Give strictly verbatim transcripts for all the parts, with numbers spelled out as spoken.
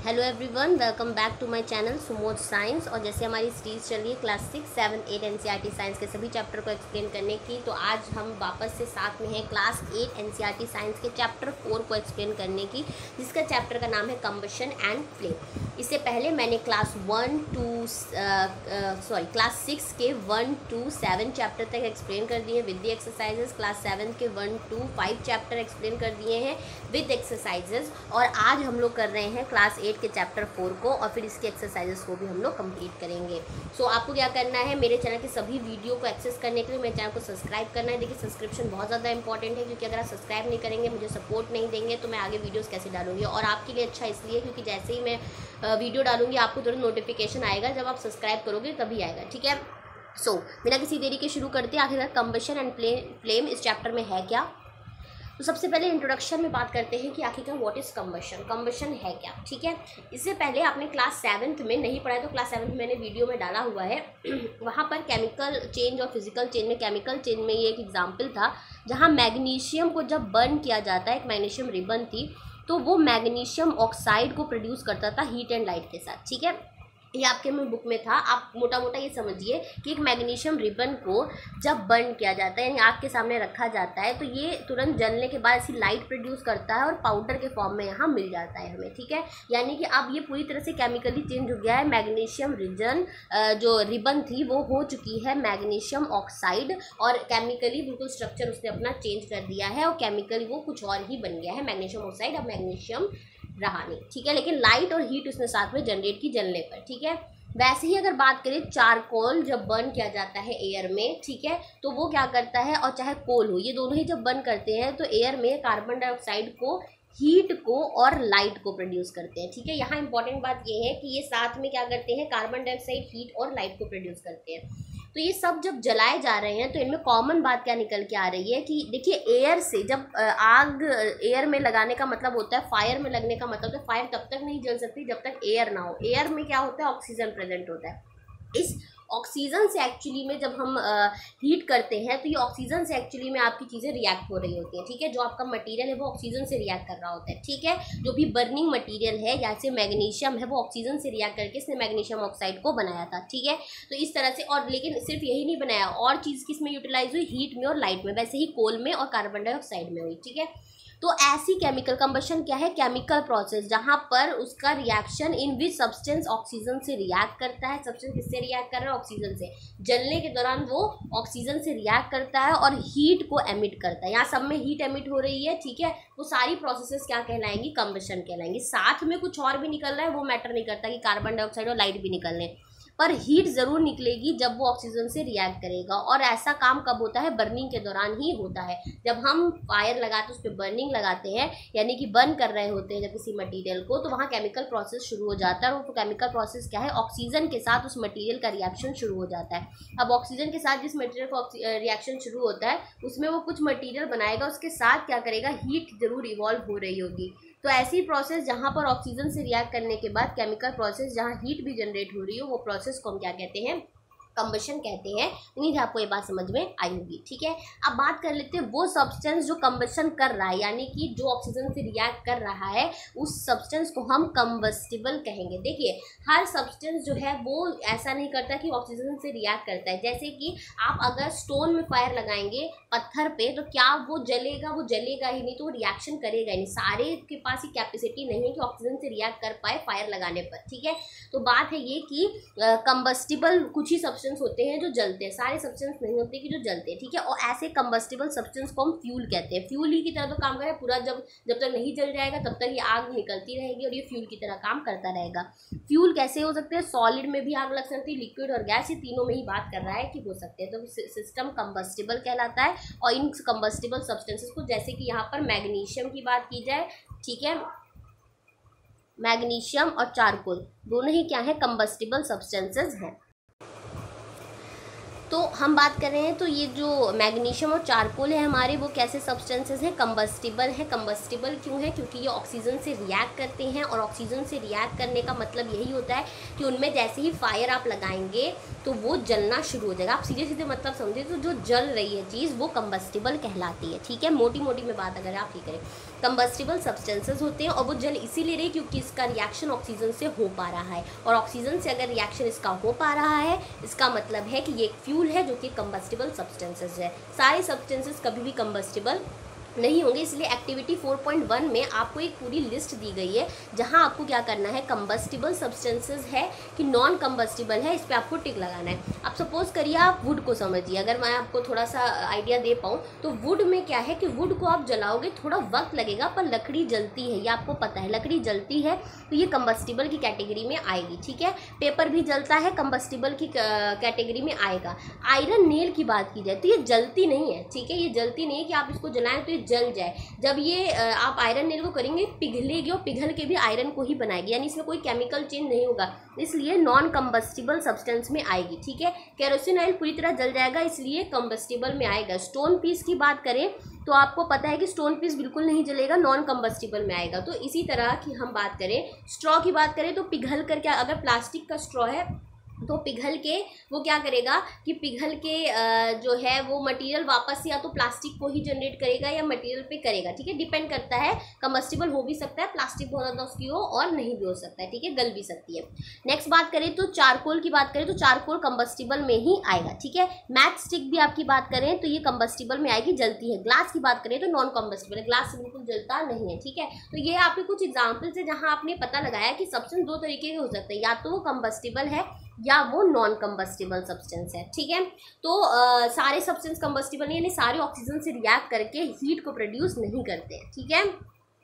Hello everyone, welcome back to my channel Sumod science. और जैसे हमारी सीरीज़ चल रही है class six seven eight NCERT science के सभी चैप्टर को एक्सप्लेन करने की, तो आज हम वापस से साथ में हैं क्लास एट एनसीईआरटी साइंस के चैप्टर फोर को एक्सप्लेन करने की, जिसका चैप्टर का नाम है कंबशन एंड फ्लेम। इससे पहले मैंने class one two sorry class six के वन टू सेवन चैप्टर तक एक्सप्लेन कर दिए with the exercises. Class seven के one two five chapter explain कर दिए हैं विद एक्सरसाइजेस। और आज हम लोग कर रहे हैं क्लास एट के चैप्टर फोर को, और फिर इसके एक्सरसाइजेस को भी हम लोग कंप्लीट करेंगे। सो so, आपको क्या करना है, मेरे चैनल के सभी वीडियो को एक्सेस करने के लिए मेरे चैनल को सब्सक्राइब करना है। देखिए, सब्सक्रिप्शन बहुत ज़्यादा इंपॉर्टेंट है, क्योंकि अगर आप सब्सक्राइब नहीं करेंगे, मुझे सपोर्ट नहीं देंगे, तो मैं आगे वीडियोस कैसे डालूंगी। और आपके लिए अच्छा इसलिए क्योंकि जैसे ही मैं वीडियो डालूंगी आपको तुरंत नोटिफिकेशन आएगा। जब आप सब्सक्राइब करोगे तभी आएगा, ठीक है। सो so, बिना किसी देरी के शुरू करते हैं आखिरकार कंबशन एंड फ्लेम इस चैप्टर में है क्या। तो सबसे पहले इंट्रोडक्शन में बात करते हैं कि आखिरकार व्हाट इज़ कंबशन, कंबशन है क्या, ठीक है। इससे पहले आपने क्लास सेवन्थ में नहीं पढ़ा है, तो क्लास सेवन्थ मैंने वीडियो में डाला हुआ है। वहाँ पर केमिकल चेंज और फिजिकल चेंज में, केमिकल चेंज में ये एक एग्जाम्पल था जहाँ मैग्नीशियम को जब बर्न किया जाता है, एक मैग्नीशियम रिबन थी, तो वो मैग्नीशियम ऑक्साइड को प्रोड्यूस करता था हीट एंड लाइट के साथ, ठीक है। ये आपके में बुक में था। आप मोटा मोटा ये समझिए कि एक मैग्नीशियम रिबन को जब बर्न किया जाता है, यानी आग के सामने रखा जाता है, तो ये तुरंत जलने के बाद ऐसी लाइट प्रोड्यूस करता है और पाउडर के फॉर्म में यहाँ मिल जाता है हमें, ठीक है। यानी कि अब ये पूरी तरह से केमिकली चेंज हो गया है। मैग्नीशियम रिजन जो रिबन थी वो हो चुकी है मैग्नीशियम ऑक्साइड, और केमिकली बिल्कुल स्ट्रक्चर उसने अपना चेंज कर दिया है, और केमिकली वो कुछ और ही बन गया है। मैग्नीशियम ऑक्साइड अब मैग्नीशियम रहा नहीं, ठीक है, लेकिन लाइट और हीट उसने साथ में जनरेट की जलने पर, ठीक है। वैसे ही अगर बात करें, चारकोल जब बर्न किया जाता है एयर में, ठीक है, तो वो क्या करता है, और चाहे कोल हो, ये दोनों ही जब बर्न करते हैं तो एयर में कार्बन डाइऑक्साइड को, हीट को और लाइट को प्रोड्यूस करते हैं, ठीक है। यहाँ इंपॉर्टेंट बात ये है कि ये साथ में क्या करते हैं, कार्बन डाइऑक्साइड, हीट और लाइट को प्रोड्यूस करते हैं। तो ये सब जब जलाए जा रहे हैं तो इनमें कॉमन बात क्या निकल के आ रही है कि देखिए, एयर से जब आग एयर में लगाने का मतलब होता है, फायर में लगने का मतलब है फायर तब तक नहीं जल सकती जब तक एयर ना हो। एयर में क्या होता है, ऑक्सीजन प्रेजेंट होता है। इस ऑक्सीजन से एक्चुअली में जब हम हीट करते हैं तो ये ऑक्सीजन से एक्चुअली में आपकी चीज़ें रिएक्ट हो रही होती हैं, ठीक है। जो आपका मटेरियल है वो ऑक्सीजन से रिएक्ट कर रहा होता है, ठीक है। जो भी बर्निंग मटेरियल है, जैसे मैग्नीशियम है, वो ऑक्सीजन से रिएक्ट करके इसने मैग्नीशियम ऑक्साइड को बनाया था, ठीक है। तो इस तरह से, और लेकिन सिर्फ यही नहीं बनाया, और चीज़ किस में यूटिलाइज हुई, हीट में और लाइट में, वैसे ही कोल में और कार्बन डाइऑक्साइड में हुई, ठीक है। तो ऐसी केमिकल कंबशन क्या है, केमिकल प्रोसेस जहाँ पर उसका reaction in which substance oxygen से रिएक्ट करता है। सब्सटेंस किससे रिएक्ट कर रहा है, ऑक्सीजन से। जलने के दौरान वो ऑक्सीजन से रिएक्ट करता है और हीट को एमिट करता है। यहाँ सब में हीट एमिट हो रही है, ठीक है। वो सारी प्रोसेसेस क्या कहलाएंगी, कंबशन कहलाएंगी। साथ में कुछ और भी निकल रहा है, वो मैटर नहीं करता कि कार्बन डाइऑक्साइड और लाइट भी निकल रहे हैं, पर हीट ज़रूर निकलेगी जब वो ऑक्सीजन से रिएक्ट करेगा। और ऐसा काम कब होता है, बर्निंग के दौरान ही होता है। जब हम फायर लगाते हैं, उस पर बर्निंग लगाते हैं, यानी कि बर्न कर रहे होते हैं जब किसी मटेरियल को, तो वहाँ केमिकल प्रोसेस शुरू हो जाता है। और वो केमिकल प्रोसेस क्या है, ऑक्सीजन के साथ उस मटेरियल का रिएक्शन शुरू हो जाता है। अब ऑक्सीजन के साथ जिस मटेरियल का रिएक्शन शुरू होता है, उसमें वो कुछ मटेरियल बनाएगा, उसके साथ क्या करेगा, हीट जरूर इवॉल्व हो रही होगी। तो ऐसी प्रोसेस जहाँ पर ऑक्सीजन से रिएक्ट करने के बाद केमिकल प्रोसेस जहाँ हीट भी जनरेट हो रही हो, वो प्रोसेस को हम क्या कहते हैं, कंबशन कहते हैं। उम्मीद है आपको ये बात समझ में आई होगी, ठीक है। अब बात कर लेते हैं वो सब्सटेंस जो कंबशन कर रहा है, यानी कि जो ऑक्सीजन से रिएक्ट कर रहा है, उस सब्सटेंस को हम कंबस्टिबल कहेंगे। देखिए, हर सब्सटेंस जो है वो ऐसा नहीं करता कि ऑक्सीजन से रिएक्ट करता है। जैसे कि आप अगर स्टोन में फायर लगाएंगे पत्थर पे, तो क्या वो जलेगा, वो जलेगा ही नहीं, तो वो रिएक्शन करेगा ही नहीं। सारे के पास ही कैपेसिटी नहीं है कि ऑक्सीजन से रिएक्ट कर पाए फायर लगाने पर, ठीक है। तो बात है ये कि कंबस्टिबल कुछ ही सब्सटेंस होते हैं जो जलते हैं, सारे सब्सटेंस नहीं होते कि जो जलते हैं, ठीक है। और ऐसे कंबस्टिबल सब्सटेंस को हम फ्यूल कहते हैं। फ्यूल ही की तरह तो काम करे पूरा, जब जब तक नहीं जल जाएगा तब तक ये आग निकलती रहेगी और ये फ्यूल की तरह काम करता रहेगा। फ्यूल कैसे हो सकते हैं, सॉलिड में भी आग लग सकती है, लिक्विड और गैस, ये तीनों में ही बात कर रहा है कि हो सकते हैं। तो सिस्टम कंबस्टिबल कहलाता है। और इन कंबस्टिबल सब्सटेंसेस को, जैसे कि यहाँ पर मैग्नीशियम की बात की जाए, ठीक है, मैग्नीशियम और चारकोल दोनों ही क्या है, कंबस्टिबल सब्सटेंसेस हैं। तो हम बात कर रहे हैं, तो ये जो मैग्नीशियम और चारकोल है हमारे, वो कैसे सब्सटेंसेस हैं, कंबस्टिबल है। कंबस्टिबल क्यों है, क्योंकि ये ऑक्सीजन से रिएक्ट करते हैं, और ऑक्सीजन से रिएक्ट करने का मतलब यही होता है कि उनमें जैसे ही फायर आप लगाएंगे तो वो जलना शुरू हो जाएगा। आप सीधे सीधे मतलब समझे, तो जो जल रही है चीज़ वो कंबस्टिबल कहलाती है, ठीक है। मोटी मोटी में बात अगर आप ये करें कंबस्टिबल सब्सटेंसेस होते हैं और वो जल इसीलिए रहे क्योंकि इसका रिएक्शन ऑक्सीजन से हो पा रहा है, और ऑक्सीजन से अगर रिएक्शन इसका हो पा रहा है इसका मतलब है कि ये एक फ्यूल है जो कि कंबस्टिबल सब्सटेंसेस है। सारे सब्सटेंसेस कभी भी कंबस्टिबल नहीं होंगे, इसलिए एक्टिविटी फोर पॉइंट वन में आपको एक पूरी लिस्ट दी गई है जहां आपको क्या करना है, कंबस्टिबल सब्सटेंसेस है कि नॉन कंबस्टिबल है, इस पर आपको टिक लगाना है। अब सपोज करिए आप वुड को समझिए, अगर मैं आपको थोड़ा सा आइडिया दे पाऊँ तो वुड में क्या है कि वुड को आप जलाओगे थोड़ा वक्त लगेगा पर लकड़ी जलती है, ये आपको पता है, लकड़ी जलती है तो ये कंबस्टिबल की कैटेगरी में आएगी, ठीक है। पेपर भी जलता है, कंबस्टिबल की कैटेगरी में आएगा। आयरन नेल की बात की जाए तो ये जलती नहीं है, ठीक है, ये जलती नहीं है कि आप इसको जलाएं तो जल जाए। जब ये आप आयरन नेल को करेंगे पिघलेगी और पिघल के भी आयरन को ही बनाएगी, यानी इसमें कोई केमिकल चेंज नहीं होगा, इसलिए नॉन कंबस्टिबल सब्सटेंस में आएगी, ठीक है। केरोसिन ऑयल पूरी तरह जल जाएगा इसलिए कंबस्टिबल में आएगा। स्टोन पीस की बात करें तो आपको पता है कि स्टोन पीस बिल्कुल नहीं जलेगा, नॉन कंबस्टिबल में आएगा। तो इसी तरह की हम बात करें, स्ट्रॉ की बात करें तो पिघल कर क्या, अगर प्लास्टिक का स्ट्रॉ है तो पिघल के वो क्या करेगा कि पिघल के जो है वो मटेरियल वापस या तो प्लास्टिक को ही जनरेट करेगा या मटेरियल पे करेगा, ठीक है, डिपेंड करता है। कंबस्टिबल हो भी सकता है, प्लास्टिक बहुत ज़्यादा उसकी हो और नहीं भी हो सकता है, ठीक है, गल भी सकती है। नेक्स्ट बात करें तो चारकोल की बात करें तो चारकोल कंबस्टिबल में ही आएगा, ठीक है। मैच स्टिक भी आपकी बात करें तो ये कंबस्टिबल में आएगी, जलती है। ग्लास की बात करें तो नॉन कंबस्टिबल है, ग्लास बिल्कुल जलता नहीं है, ठीक है। तो ये आपके कुछ एग्जाम्पल्स है जहाँ आपने पता लगाया कि सब्सटेंस दो तरीके के हो सकते हैं, या तो वो कंबस्टिबल है या वो नॉन कंबस्टिबल सब्सटेंस है, ठीक है। तो आ, सारे सब्सटेंस कंबस्टिबल नहीं, यानी सारे ऑक्सीजन से रिएक्ट करके हीट को प्रोड्यूस नहीं करते हैं, ठीक है,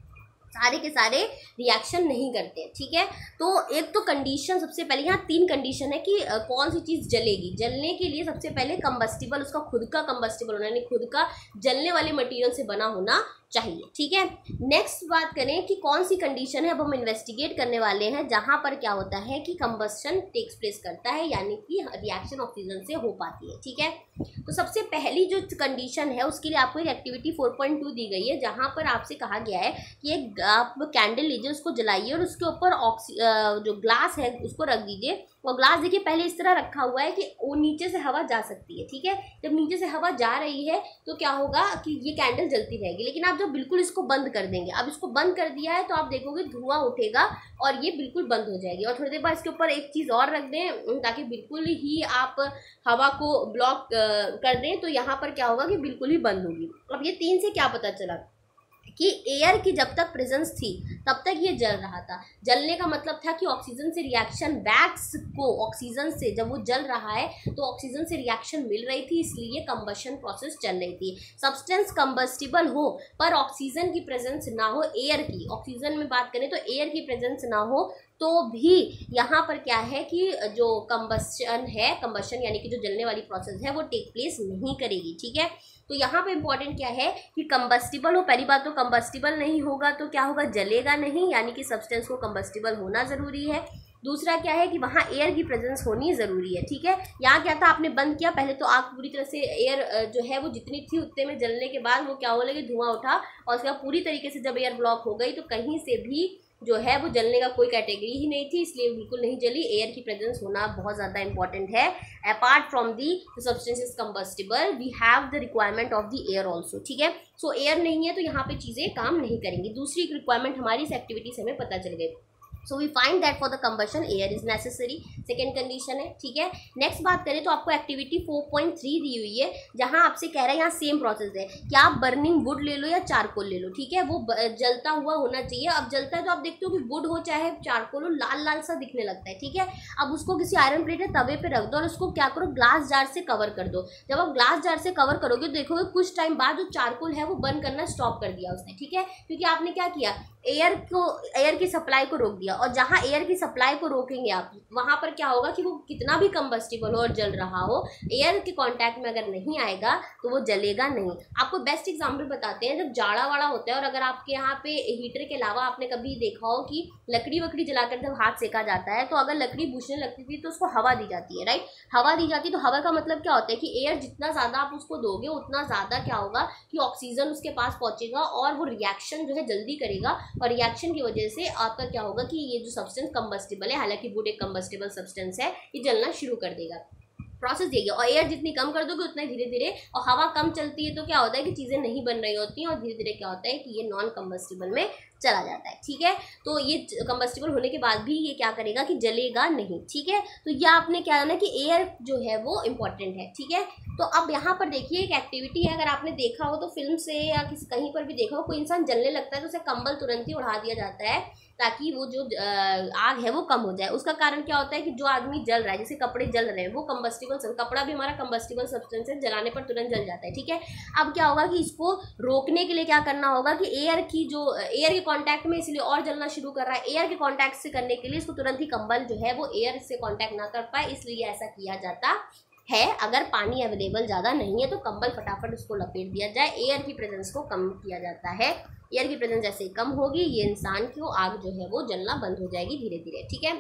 सारे के सारे रिएक्शन नहीं करते हैं, ठीक है। तो एक तो कंडीशन सबसे पहले, यहाँ तीन कंडीशन है कि आ, कौन सी चीज़ जलेगी। जलने के लिए सबसे पहले कंबस्टिबल, उसका खुद का कंबस्टिबल होना, यानी खुद का जलने वाले मटेरियल से बना होना चाहिए, ठीक है। नेक्स्ट बात करें कि कौन सी कंडीशन है, अब हम इन्वेस्टिगेट करने वाले हैं जहां पर क्या होता है कि कंबस्शन टेक्स प्लेस करता है, यानी कि रिएक्शन ऑक्सीजन से हो पाती है, ठीक है। तो सबसे पहली जो कंडीशन है उसके लिए आपको एक एक्टिविटी फोर पॉइंट टू दी गई है जहां पर आपसे कहा गया है कि एक आप कैंडल लीजिए, उसको जलाइए और उसके ऊपर ऑक्सी जो ग्लास है उसको रख दीजिए। वो ग्लास देखिए पहले इस तरह रखा हुआ है कि वो नीचे से हवा जा सकती है, ठीक है। जब नीचे से हवा जा रही है तो क्या होगा कि ये कैंडल जलती रहेगी, लेकिन आप जब बिल्कुल इसको बंद कर देंगे, अब इसको बंद कर दिया है तो आप देखोगे धुआं उठेगा और ये बिल्कुल बंद हो जाएगी। और थोड़ी देर बाद इसके ऊपर एक चीज़ और रख दें ताकि बिल्कुल ही आप हवा को ब्लॉक कर दें, तो यहाँ पर क्या होगा कि बिल्कुल ही बंद होगी। अब ये तीन से क्या पता चला कि एयर की जब तक प्रेजेंस थी तब तक ये जल रहा था। जलने का मतलब था कि ऑक्सीजन से रिएक्शन, वैक्स को ऑक्सीजन से जब वो जल रहा है तो ऑक्सीजन से रिएक्शन मिल रही थी, इसलिए कंबशन प्रोसेस चल रही थी। सब्सटेंस कंबस्टिबल हो पर ऑक्सीजन की प्रेजेंस ना हो, एयर की, ऑक्सीजन में बात करें तो एयर की प्रेजेंस ना हो, तो भी यहाँ पर क्या है कि जो कंबशन है, कंबशन यानी कि जो जलने वाली प्रोसेस है वो टेक प्लेस नहीं करेगी, ठीक है। तो यहाँ पे इंपॉर्टेंट क्या है कि कंबस्टिबल हो, पहली बात तो कंबस्टिबल नहीं होगा तो क्या होगा, जलेगा नहीं, यानी कि सब्सटेंस को कंबस्टिबल होना ज़रूरी है। दूसरा क्या है कि वहाँ एयर की प्रेजेंस होनी ज़रूरी है, ठीक है। यहाँ क्या था, आपने बंद किया, पहले तो आग पूरी तरह से एयर जो है वो जितनी थी उतने में, जलने के बाद वो क्या होने लगी, धुआं उठा, और उसके बाद पूरी तरीके से जब एयर ब्लॉक हो गई तो कहीं से भी जो है वो जलने का कोई कैटेगरी ही नहीं थी, इसलिए बिल्कुल नहीं जली। एयर की प्रेजेंस होना बहुत ज़्यादा इंपॉर्टेंट है। Apart from the substance is combustible we have the requirement of the air also, ठीक है। सो एयर नहीं है तो यहाँ पे चीज़ें काम नहीं करेंगी। दूसरी रिक्वायरमेंट हमारी इस एक्टिविटी से हमें पता चल गई। So we find that for the combustion air is necessary, second condition है, ठीक है। नेक्स्ट बात करें तो आपको एक्टिविटी फोर पॉइंट थ्री दी हुई है जहां आपसे कह रहा है, यहाँ सेम प्रोसेस है कि आप बर्निंग वुड ले लो या चारकोल ले लो, ठीक है, वो जलता हुआ होना चाहिए। अब जलता है तो आप देखते हो कि वुड हो चाहे चारकोल हो, लाल लाल सा दिखने लगता है, ठीक है। अब उसको किसी आयरन प्लेट या तवे पे रख दो और उसको क्या करो, ग्लास जार से कवर कर दो। जब आप ग्लास जार से कवर करोगे तो देखोगे कुछ टाइम बाद जो चारकोल है वो बर्न करना स्टॉप कर दिया उसने, ठीक है, क्योंकि आपने क्या किया, एयर को, एयर की सप्लाई को रोक दिया। और जहाँ एयर की सप्लाई को रोकेंगे आप, वहाँ पर क्या होगा कि वो कितना भी कंबस्टिबल हो और जल रहा हो, एयर के कांटेक्ट में अगर नहीं आएगा तो वो जलेगा नहीं। आपको बेस्ट एग्जांपल बताते हैं, जब जाड़ा वाड़ा होता है और अगर आपके यहाँ पे हीटर के अलावा आपने कभी देखा हो कि लकड़ी वकड़ी जलाकर जब हाथ सेका जाता है तो अगर लकड़ी बुझने लगती थी तो उसको हवा दी जाती है, राइट, हवा दी जाती है। तो हवा का मतलब क्या होता है कि एयर जितना ज़्यादा आप उसको दोगे उतना ज़्यादा क्या होगा कि ऑक्सीजन उसके पास पहुँचेगा और वो रिएक्शन जो है जल्दी करेगा, और रिएक्शन की वजह से आपका क्या होगा कि ये जो सब्सटेंस कंबस्टिबल है, हालांकि वुड एक कंबस्टिबल सब्सटेंस है, ये जलना शुरू कर देगा। प्रोसेस यही है। और एयर जितनी कम कर दोगे उतना धीरे धीरे, और हवा कम चलती है तो क्या होता है कि चीज़ें नहीं बन रही होती हैं और धीरे धीरे क्या होता है कि ये नॉन कंबस्टिबल में चला जाता है। ठीक है, तो ये कंबस्टिबल होने के बाद भी ये क्या करेगा कि जलेगा नहीं। ठीक है, तो यह आपने क्या जाना कि एयर जो है वो इम्पॉर्टेंट है। ठीक है, तो अब यहाँ पर देखिए एक एक्टिविटी है, अगर आपने देखा हो तो फिल्म से या किसी कहीं पर भी देखा हो, कोई इंसान जलने लगता है तो उसे कंबल तुरंत ही उड़ा दिया जाता है ताकि वो जो आग है वो कम हो जाए। उसका कारण क्या होता है कि जो आदमी जल रहा है, जैसे कपड़े जल रहे हैं, वो कंबस्टिबल, कपड़ा भी हमारा कंबस्टिबल सब्सटेंस है, जलाने पर तुरंत जल जाता है। ठीक है, अब क्या होगा कि इसको रोकने के लिए क्या करना होगा कि एयर की जो एयर के कांटेक्ट में इसलिए और जलना शुरू कर रहा है, एयर के कांटेक्ट से करने के लिए इसको तुरंत ही कंबल जो है वो एयर से कांटेक्ट ना कर पाए, इसलिए ऐसा किया जाता है। अगर पानी अवेलेबल ज़्यादा नहीं है तो कंबल फटाफट उसको लपेट दिया जाए, एयर की प्रेजेंस को कम किया जाता है। एयर की प्रेजेंस जैसे कम होगी, ये इंसान की आग जो है वो जलना बंद हो जाएगी धीरे धीरे। ठीक है,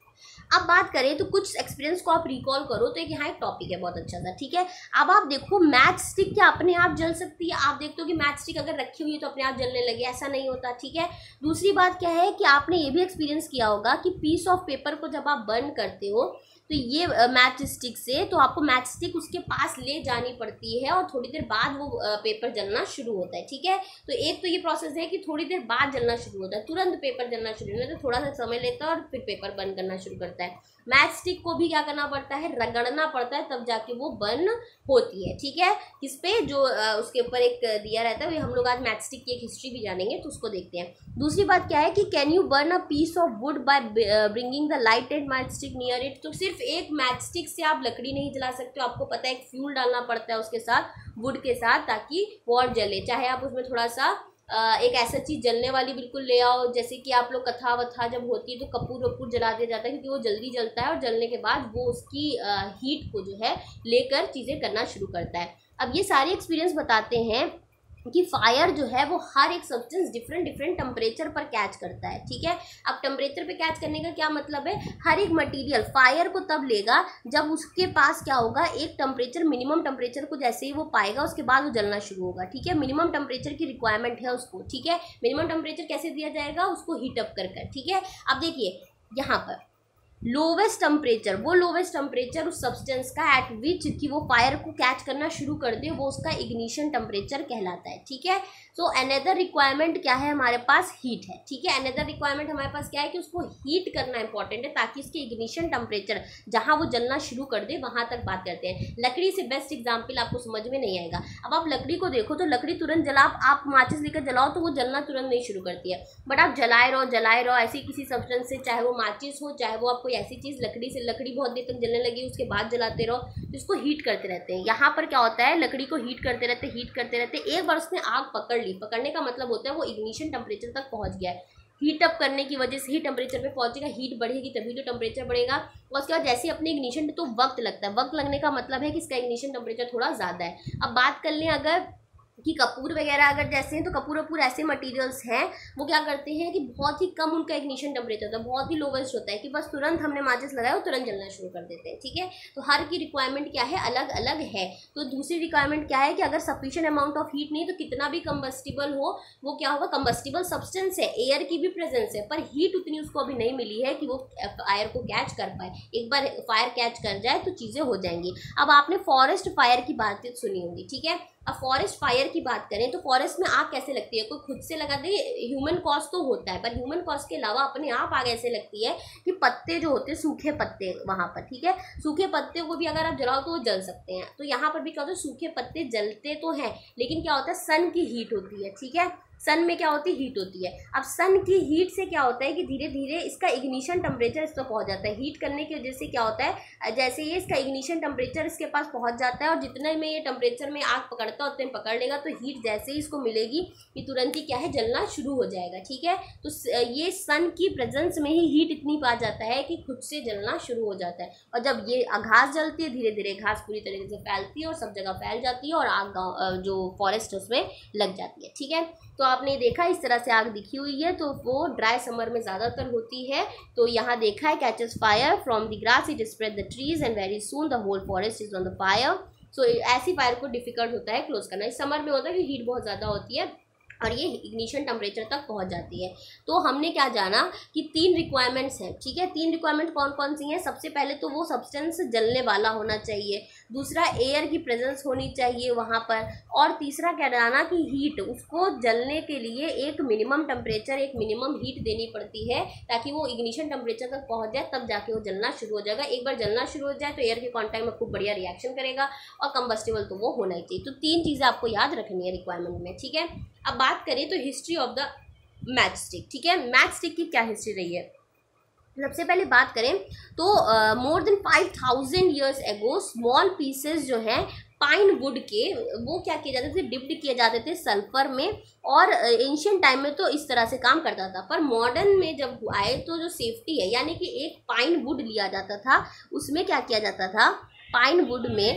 अब बात करें तो कुछ एक्सपीरियंस को आप रिकॉल करो तो एक यहाँ एक टॉपिक है बहुत अच्छा सा। ठीक है, अब आप देखो मैच स्टिक क्या अपने आप जल सकती है? आप देखते हो कि मैच स्टिक अगर रखी हुई है तो अपने आप जलने लगे, ऐसा नहीं होता। ठीक है, दूसरी बात क्या है कि आपने ये भी एक्सपीरियंस किया होगा कि पीस ऑफ पेपर को जब आप बर्न करते हो तो ये मैच स्टिक से, तो आपको मैच स्टिक उसके पास ले जानी पड़ती है और थोड़ी देर बाद वो पेपर जलना शुरू होता है। ठीक है, तो एक तो ये प्रोसेस है कि थोड़ी देर बाद जलना शुरू होता है, तुरंत पेपर जलना शुरू नहीं होता, तो थोड़ा सा समय लेता है और फिर पेपर बर्न करना शुरू करता है। मैच स्टिक को भी क्या करना पड़ता है, रगड़ना पड़ता है, तब जाके वो बर्न होती है। ठीक है, इस पे जो उसके ऊपर एक दिया रहता है, हम लोग आज मैच स्टिक की एक हिस्ट्री भी जानेंगे तो उसको देखते हैं। दूसरी बात क्या है कि can you burn a piece of wood by bringing the lighted match stick near it? तो सिर्फ एक मैच स्टिक से आप लकड़ी नहीं जला सकते हो, आपको पता है एक फ्यूल डालना पड़ता है उसके साथ, वुड के साथ, ताकि वो और जले। चाहे आप उसमें थोड़ा सा एक ऐसा चीज़ जलने वाली बिल्कुल ले आओ, जैसे कि आप लोग कथा वथा जब होती है तो कपूर वपूर जला दिया जाता है, क्योंकि वो जल्दी जलता है और जलने के बाद वो उसकी हीट को जो है लेकर चीज़ें करना शुरू करता है। अब ये सारे एक्सपीरियंस बताते हैं कि फायर जो है वो हर एक सब्सटेंस डिफरेंट डिफरेंट टेम्परेचर पर कैच करता है। ठीक है, अब टेम्परेचर पे कैच करने का क्या मतलब है, हर एक मटेरियल फायर को तब लेगा जब उसके पास क्या होगा, एक टेम्परेचर, मिनिमम टेम्परेचर को जैसे ही वो पाएगा उसके बाद वो जलना शुरू होगा। ठीक है, मिनिमम टेम्परेचर की रिक्वायरमेंट है उसको। ठीक है, मिनिमम टेम्परेचर कैसे दिया जाएगा, उसको हीट अप कर कर। ठीक है, अब देखिए यहाँ पर लोवेस्ट टेम्परेचर, वो लोवेस्ट टेम्परेचर उस सब्सटेंस का एट विच कि वो फायर को कैच करना शुरू कर दे, वो उसका इग्निशन टेम्परेचर कहलाता है। ठीक है, सो अनदर रिक्वायरमेंट क्या है हमारे पास, हीट है। ठीक है, अनदर रिक्वायरमेंट हमारे पास क्या है कि उसको हीट करना इंपॉर्टेंट है, ताकि इसके इग्निशन टेम्परेचर जहाँ वो जलना शुरू कर दे वहाँ तक बात करते हैं। लकड़ी से बेस्ट एग्जाम्पल आपको समझ में नहीं आएगा। अब आप लकड़ी को देखो तो लकड़ी तुरंत जला, आप माचिस लेकर जलाओ तो वो जलना तुरंत नहीं शुरू करती है, बट आप जलाए रहो जलाए रहो ऐसी किसी सब्सटेंस से, चाहे वो माचिस हो, चाहे वो आपको ऐसी चीज़, लकड़ी से लकड़ी बहुत देर तक जलने लगी उसके बाद जलाते रहो, तो इसको हीट करते रहते हैं। यहाँ पर क्या होता है, लकड़ी को हीट करते रहते हीट करते रहते एक बार उसने आग पकड़ ली, पकड़ने का मतलब होता है वो इग्निशन टेम्परेचर तक पहुँच गया है। हीट अप करने की वजह से ही टेम्परेचर पे पहुंचेगा, हीट बढ़ेगी तभी तो टेम्परेचर बढ़ेगा, और उसके बाद जैसे अपने इग्निशन तो वक्त लगता है, वक्त लगने का मतलब है कि इसका इग्निशन टेम्परेचर थोड़ा ज़्यादा है। अब बात कर लें अगर कि कपूर वगैरह अगर जैसे हैं, तो कपूर वपूर ऐसे मटेरियल्स हैं वो क्या करते हैं कि बहुत ही कम उनका इग्निशन टेम्परेचर होता है, बहुत ही लोवेस्ट होता है, कि बस तुरंत हमने माचिस लगाया वो तुरंत जलना शुरू कर देते हैं। ठीक है, तो हर की रिक्वायरमेंट क्या है, अलग अलग है। तो दूसरी रिक्वायरमेंट क्या है कि अगर सफिशिएंट अमाउंट ऑफ हीट नहीं तो कितना भी कंबस्टिबल हो वो क्या होगा, कंबस्टिबल सब्सटेंस है, एयर की भी प्रेजेंस है, पर हीट उतनी उसको अभी नहीं मिली है कि वो फायर को कैच कर पाए। एक बार फायर कैच कर जाए तो चीज़ें हो जाएंगी। अब आपने फॉरेस्ट फायर की बात सुनी होगी। ठीक है, अब फॉरेस्ट फायर की बात करें तो फॉरेस्ट में आग कैसे लगती है, कोई खुद से लगा दे, ह्यूमन कॉज तो होता है, पर ह्यूमन कॉज के अलावा अपने आप आग ऐसे लगती है कि पत्ते जो होते हैं, सूखे पत्ते वहाँ पर, ठीक है, सूखे पत्ते को भी अगर आप जलाओ तो वो जल सकते हैं। तो यहाँ पर भी क्या होता है, सूखे पत्ते जलते तो हैं लेकिन क्या होता है, सन की हीट होती है। ठीक है, सन में क्या होती है, हीट होती है। अब सन की हीट से क्या होता है कि धीरे धीरे इसका इग्निशन टेम्परेचर इस पर पहुँच जाता है। हीट करने की वजह से क्या होता है, जैसे ये इसका इग्निशन टेम्परेचर इसके पास पहुँच जाता है और जितने में ये टेम्परेचर में आग पकड़ता है उतने पकड़ लेगा, तो हीट जैसे ही इसको मिलेगी कि तुरंत ही क्या है, जलना शुरू हो जाएगा। ठीक है, तो ये सन की प्रेजेंस में ही हीट इतनी पा जाता है कि खुद से जलना शुरू हो जाता है। और जब ये घास जलती है धीरे धीरे घास पूरी तरीके से फैलती है और सब जगह फैल जाती है और आग जो फॉरेस्ट उसमें लग जाती है। ठीक है, तो आपने देखा इस तरह से आग दिखी हुई है, तो वो ड्राई समर में ज़्यादातर होती है। तो यहाँ देखा है, catches fire from the grass, it spread the trees and very soon the whole forest is on the fire. So ऐसी फायर को डिफिकल्ट होता है क्लोज करना। इस समर में होता है कि हीट बहुत ज़्यादा होती है और ये इग्निशन टेम्परेचर तक पहुंच जाती है। तो हमने क्या जाना कि तीन रिक्वायरमेंट्स हैं, ठीक है। तीन रिक्वायरमेंट कौन कौन सी हैं? सबसे पहले तो वो सब्सटेंस जलने वाला होना चाहिए, दूसरा एयर की प्रेजेंस होनी चाहिए वहाँ पर, और तीसरा क्या जाना कि हीट, उसको जलने के लिए एक मिनिमम टेम्परेचर, एक मिनिमम हीट देनी पड़ती है ताकि वो इग्निशन टेम्परेचर तक पहुँच जाए, तब जाके वो जलना शुरू हो जाएगा। एक बार जलना शुरू हो जाए तो एयर के कॉन्टैक्ट में खूब बढ़िया रिएक्शन करेगा और कंबस्टिबल तो वो होना ही चाहिए। तो तीन चीज़ें आपको याद रखनी है रिक्वायरमेंट में, ठीक है। अब बात करें तो history of the matchstick, ठीक है। मैच स्टिक की क्या हिस्ट्री रही है? सबसे पहले बात करें तो more than five thousand years ago small pieces जो हैं पाइन वुड के, वो क्या किए जाते थे? डिप्ड किए जाते थे सल्फर में, और एंशियंट टाइम में तो इस तरह से काम करता था। पर मॉडर्न में जब आए तो जो सेफ्टी है, यानी कि एक पाइन वुड लिया जाता था, उसमें क्या किया जाता था? पाइन वुड में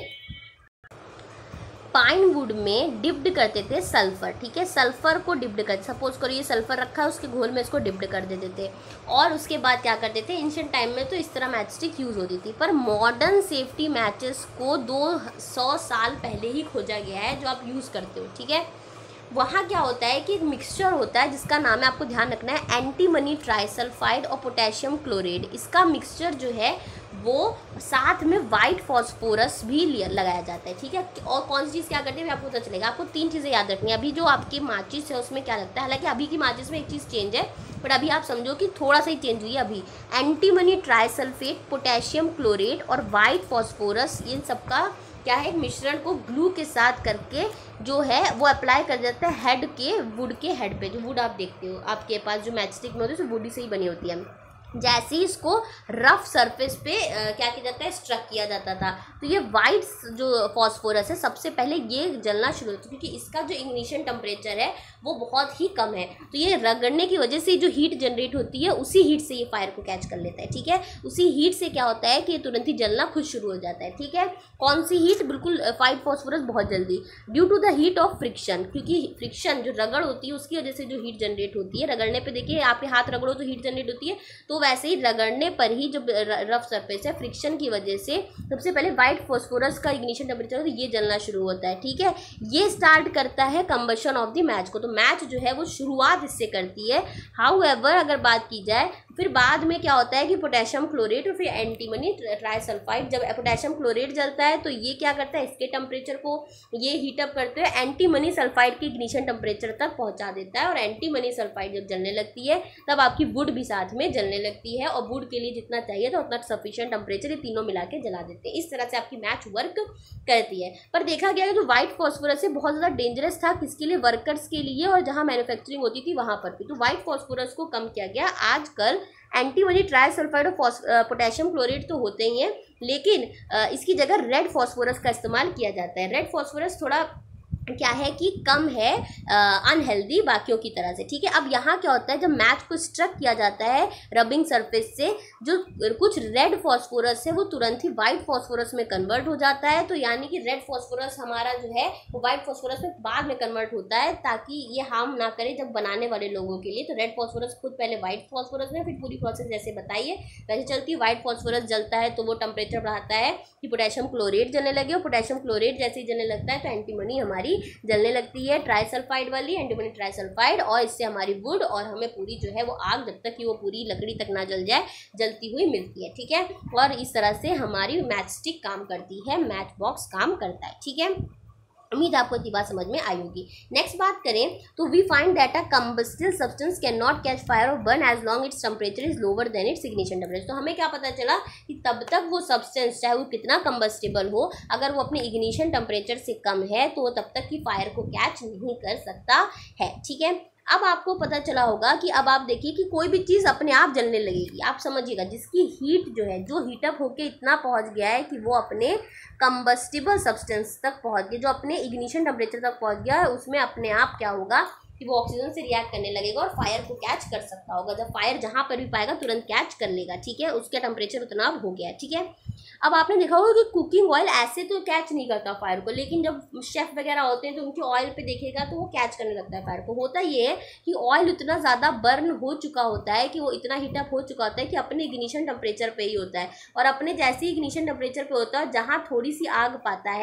पाइन वुड में डिप्ड करते थे सल्फर, ठीक है। सल्फर को डिप्ड कर, सपोज करो ये सल्फर रखा है, उसके घोल में इसको डिप्ड कर देते थे, और उसके बाद क्या करते थे? एंशिएंट टाइम में तो इस तरह मैच स्टिक यूज़ होती थी। पर मॉडर्न सेफ्टी मैचेस को दो सौ साल पहले ही खोजा गया है जो आप यूज़ करते हो, ठीक है। वहाँ क्या होता है कि एक मिक्सचर होता है जिसका नाम है, आपको ध्यान रखना है, एंटीमनी ट्राइसल्फाइड और पोटेशियम क्लोराइड। इसका मिक्सचर जो है वो साथ में वाइट फॉस्फोरस भी लगाया जाता है, ठीक है। और कौन सी चीज़ क्या करते हैं आपको पता चलेगा। आपको तीन चीज़ें याद रखनी है। अभी जो आपकी माचिस है उसमें क्या लगता है, हालांकि अभी की माचिस में एक चीज़ चेंज है, बट अभी आप समझो कि थोड़ा सा ही चेंज हुई है अभी। एंटीमनी ट्राइसल्फेट, पोटेशियम क्लोराइड और वाइट फॉस्फोरस, इन सबका क्या है? मिश्रण को ग्लू के साथ करके जो है वो अप्लाई कर देता है हेड के, वुड के हेड पे। जो वुड आप देखते हो आपके पास जो मैच स्टिक में होती है, वुड ही से ही बनी होती है। जैसे ही इसको रफ सरफेस पे आ, क्या किया जाता है? स्ट्रक किया जाता था। तो ये वाइट जो फॉस्फोरस है सबसे पहले ये जलना शुरू होता है, क्योंकि इसका जो इग्निशन टेम्परेचर है वो बहुत ही कम है। तो ये रगड़ने की वजह से जो हीट जनरेट होती है, उसी हीट से ये फायर को कैच कर लेता है, ठीक है। उसी हीट से क्या होता है कि ये तुरंत ही जलना खुद शुरू हो जाता है, ठीक है। कौन सी हीट? बिल्कुल वाइट फॉस्फोरस, बहुत जल्दी, due to the heat of friction, क्योंकि फ्रिक्शन जो रगड़ होती है उसकी वजह से जो हीट जनरेट होती है। रगड़ने पे देखिए आपके हाथ रगड़ो तो हीट जनरेट होती है, तो वैसे ही रगड़ने पर ही जब रफ सरफेस है, फ्रिक्शन की वजह से सबसे पहले वाइट फॉस्फोरस का इग्निशन टेम्परेचर तो ये जलना शुरू होता है, ठीक है। ये स्टार्ट करता है कंबशन ऑफ द मैच को। तो मैच जो है वो शुरुआत इससे करती है। हाउएवर अगर बात की जाए फिर बाद में क्या होता है कि पोटेशियम क्लोराइड और फिर एंटीमनी ट्राइसल्फाइड, जब पोटेशियम क्लोराइड जलता है तो ये क्या करता है? इसके टेम्परेचर को ये हीटअप करते हुए एंटीमनी सल्फाइड के इग्निशन टेम्परेचर तक पहुंचा देता है। और एंटीमनी सल्फाइड जब जलने लगती है तब आपकी वुड भी साथ में जलने लगती है, और वुड के लिए जितना चाहिए था उतना सफिशिएंट टेम्परेचर ये तीनों मिला के जला देते हैं। इस तरह से आपकी मैच वर्क करती है। पर देखा गया है जो व्हाइट फॉस्फोरस है बहुत ज़्यादा डेंजरस था, किसके लिए? वर्कर्स के लिए, और जहाँ मैन्युफैक्चरिंग होती थी वहाँ पर भी। तो व्हाइट फॉस्फोरस को कम किया गया। आजकल एंटीमनी ट्राइसल्फाइड और पोटेशियम क्लोराइड तो होते ही हैं, लेकिन इसकी जगह रेड फॉस्फोरस का इस्तेमाल किया जाता है। रेड फॉस्फोरस थोड़ा क्या है कि कम है अनहेल्दी बाकियों की तरह से, ठीक है। अब यहाँ क्या होता है, जब मैच को स्ट्रक किया जाता है रबिंग सरफेस से, जो कुछ रेड फॉस्फोरस है वो तुरंत ही वाइट फॉस्फोरस में कन्वर्ट हो जाता है। तो यानी कि रेड फॉस्फोरस हमारा जो है वो वाइट फॉस्फोरस में बाद में कन्वर्ट होता है, ताकि ये हार्म ना करे जब बनाने वाले लोगों के लिए। तो रेड फॉस्फोरस खुद पहले वाइट फॉस्फोरस में, फिर पूरी प्रोसेस जैसे बताइए वैसे चलती है। वाइट फॉस्फोरस जलता है तो वो टेम्परेचर बढ़ाता है कि पोटेशियम क्लोराइड जलने लगे, और पोटेशियम क्लोराइड जैसे ही जलने लगता है तो एंटीमनी हमारी जलने लगती है, ट्राइसल्फाइड वाली एंटीमनी ट्राइसल्फाइड, और इससे हमारी वुड और हमें पूरी जो है वो आग, जब तक कि वो पूरी लकड़ी तक ना जल जाए, जलती हुई मिलती है, ठीक है। और इस तरह से हमारी मैच स्टिक काम करती है, मैच बॉक्स काम करता है, ठीक है। उम्मीद आपको इतनी बात समझ में आई होगी। नेक्स्ट बात करें तो we find that a combustible substance can not catch fire और burn as long its temperature is lower than its ignition temperature. तो हमें क्या पता चला कि तब तक वो सब्सटेंस चाहे वो कितना कंबस्टिबल हो, अगर वो अपने इग्निशन टेम्परेचर से कम है तो वो तब तक की फायर को कैच नहीं कर सकता है, ठीक है। अब आपको पता चला होगा कि अब आप देखिए कि कोई भी चीज़ अपने आप जलने लगेगी। आप समझिएगा, जिसकी हीट जो है, जो हीटअप होके इतना पहुंच गया है कि वो अपने कंबस्टिबल सब्सटेंस तक पहुंच गया, जो अपने इग्निशन टेम्परेचर तक पहुंच गया है, उसमें अपने आप क्या होगा कि वो ऑक्सीजन से रिएक्ट करने लगेगा और फायर को कैच कर सकता होगा। जब फायर जहाँ पर भी पाएगा तुरंत कैच कर लेगा, ठीक है। उसका टेम्परेचर उतना हो गया है, ठीक है। अब आपने देखा होगा कि कुकिंग ऑयल ऐसे तो कैच नहीं करता फायर को, लेकिन जब शेफ वगैरह होते हैं तो उनके ऑयल पे देखेगा तो वो कैच करने लगता है फायर को। होता ये है कि ऑयल इतना ज़्यादा बर्न हो चुका होता है कि वो इतना हीटअप हो चुका होता है कि अपने इग्निशन टेम्परेचर पे ही होता है, और अपने जैसे ही इग्निशन टेम्परेचर पे होता है जहाँ थोड़ी सी आग पाता है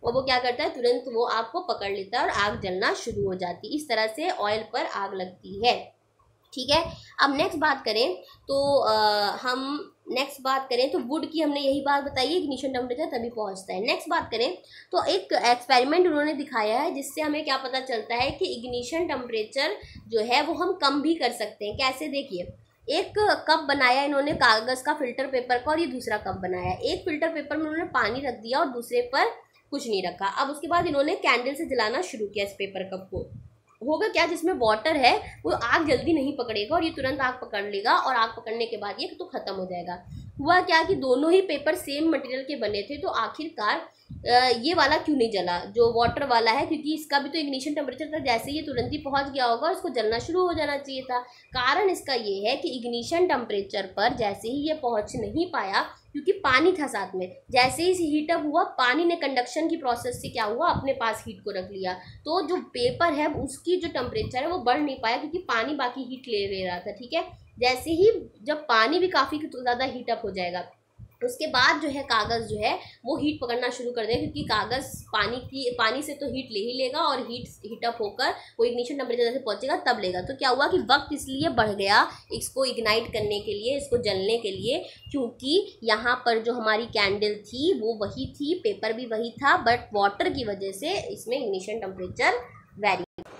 और वो क्या करता है, तुरंत वो आग को पकड़ लेता है और आग जलना शुरू हो जाती है। इस तरह से ऑयल पर आग लगती है, ठीक है। अब नेक्स्ट बात करें तो आ, हम नेक्स्ट बात करें तो वुड की हमने यही बात बताई है, इग्निशन टेम्परेचर तभी पहुंचता है। नेक्स्ट बात करें तो एक एक्सपेरिमेंट उन्होंने दिखाया है जिससे हमें क्या पता चलता है कि इग्निशन टेम्परेचर जो है वो हम कम भी कर सकते हैं। कैसे, देखिए, एक कप बनाया इन्होंने कागज़ का फिल्टर पेपर का और ये दूसरा कप बनाया। एक फिल्टर पेपर में उन्होंने पानी रख दिया और दूसरे पर कुछ नहीं रखा। अब उसके बाद इन्होंने कैंडल से जलाना शुरू किया इस पेपर कप को। होगा क्या, जिसमें वाटर है वो आग जल्दी नहीं पकड़ेगा और ये तुरंत आग पकड़ लेगा और आग पकड़ने के बाद ये तो ख़त्म हो जाएगा। हुआ क्या कि दोनों ही पेपर सेम मटेरियल के बने थे, तो आखिरकार ये वाला क्यों नहीं जला जो वाटर वाला है, क्योंकि इसका भी तो इग्निशन टेम्परेचर था, जैसे ये तुरंत ही पहुंच गया होगा इसको जलना शुरू हो जाना चाहिए था। कारण इसका ये है कि इग्निशन टेम्परेचर पर जैसे ही ये पहुंच नहीं पाया, क्योंकि पानी था साथ में, जैसे ही हीटअप हुआ पानी ने कंडक्शन की प्रोसेस से क्या हुआ, अपने पास हीट को रख लिया। तो जो पेपर है उसकी जो टेम्परेचर है वो बढ़ नहीं पाया क्योंकि पानी बाकी हीट ले ले रहा था, ठीक है। जैसे ही जब पानी भी काफ़ी ज़्यादा हीटअप हो जाएगा उसके बाद जो है कागज़ जो है वो हीट पकड़ना शुरू कर देगा, क्योंकि कागज़ पानी की पानी से तो हीट ले ही लेगा और हीट हीटअप होकर वो इग्निशन टेम्परेचर जैसे पहुंचेगा तब लेगा। तो क्या हुआ कि वक्त इसलिए बढ़ गया इसको इग्नाइट करने के लिए, इसको जलने के लिए, क्योंकि यहाँ पर जो हमारी कैंडल थी वो वही थी, पेपर भी वही था, बट वाटर की वजह से इसमें इग्निशन टेम्परेचर वेरी।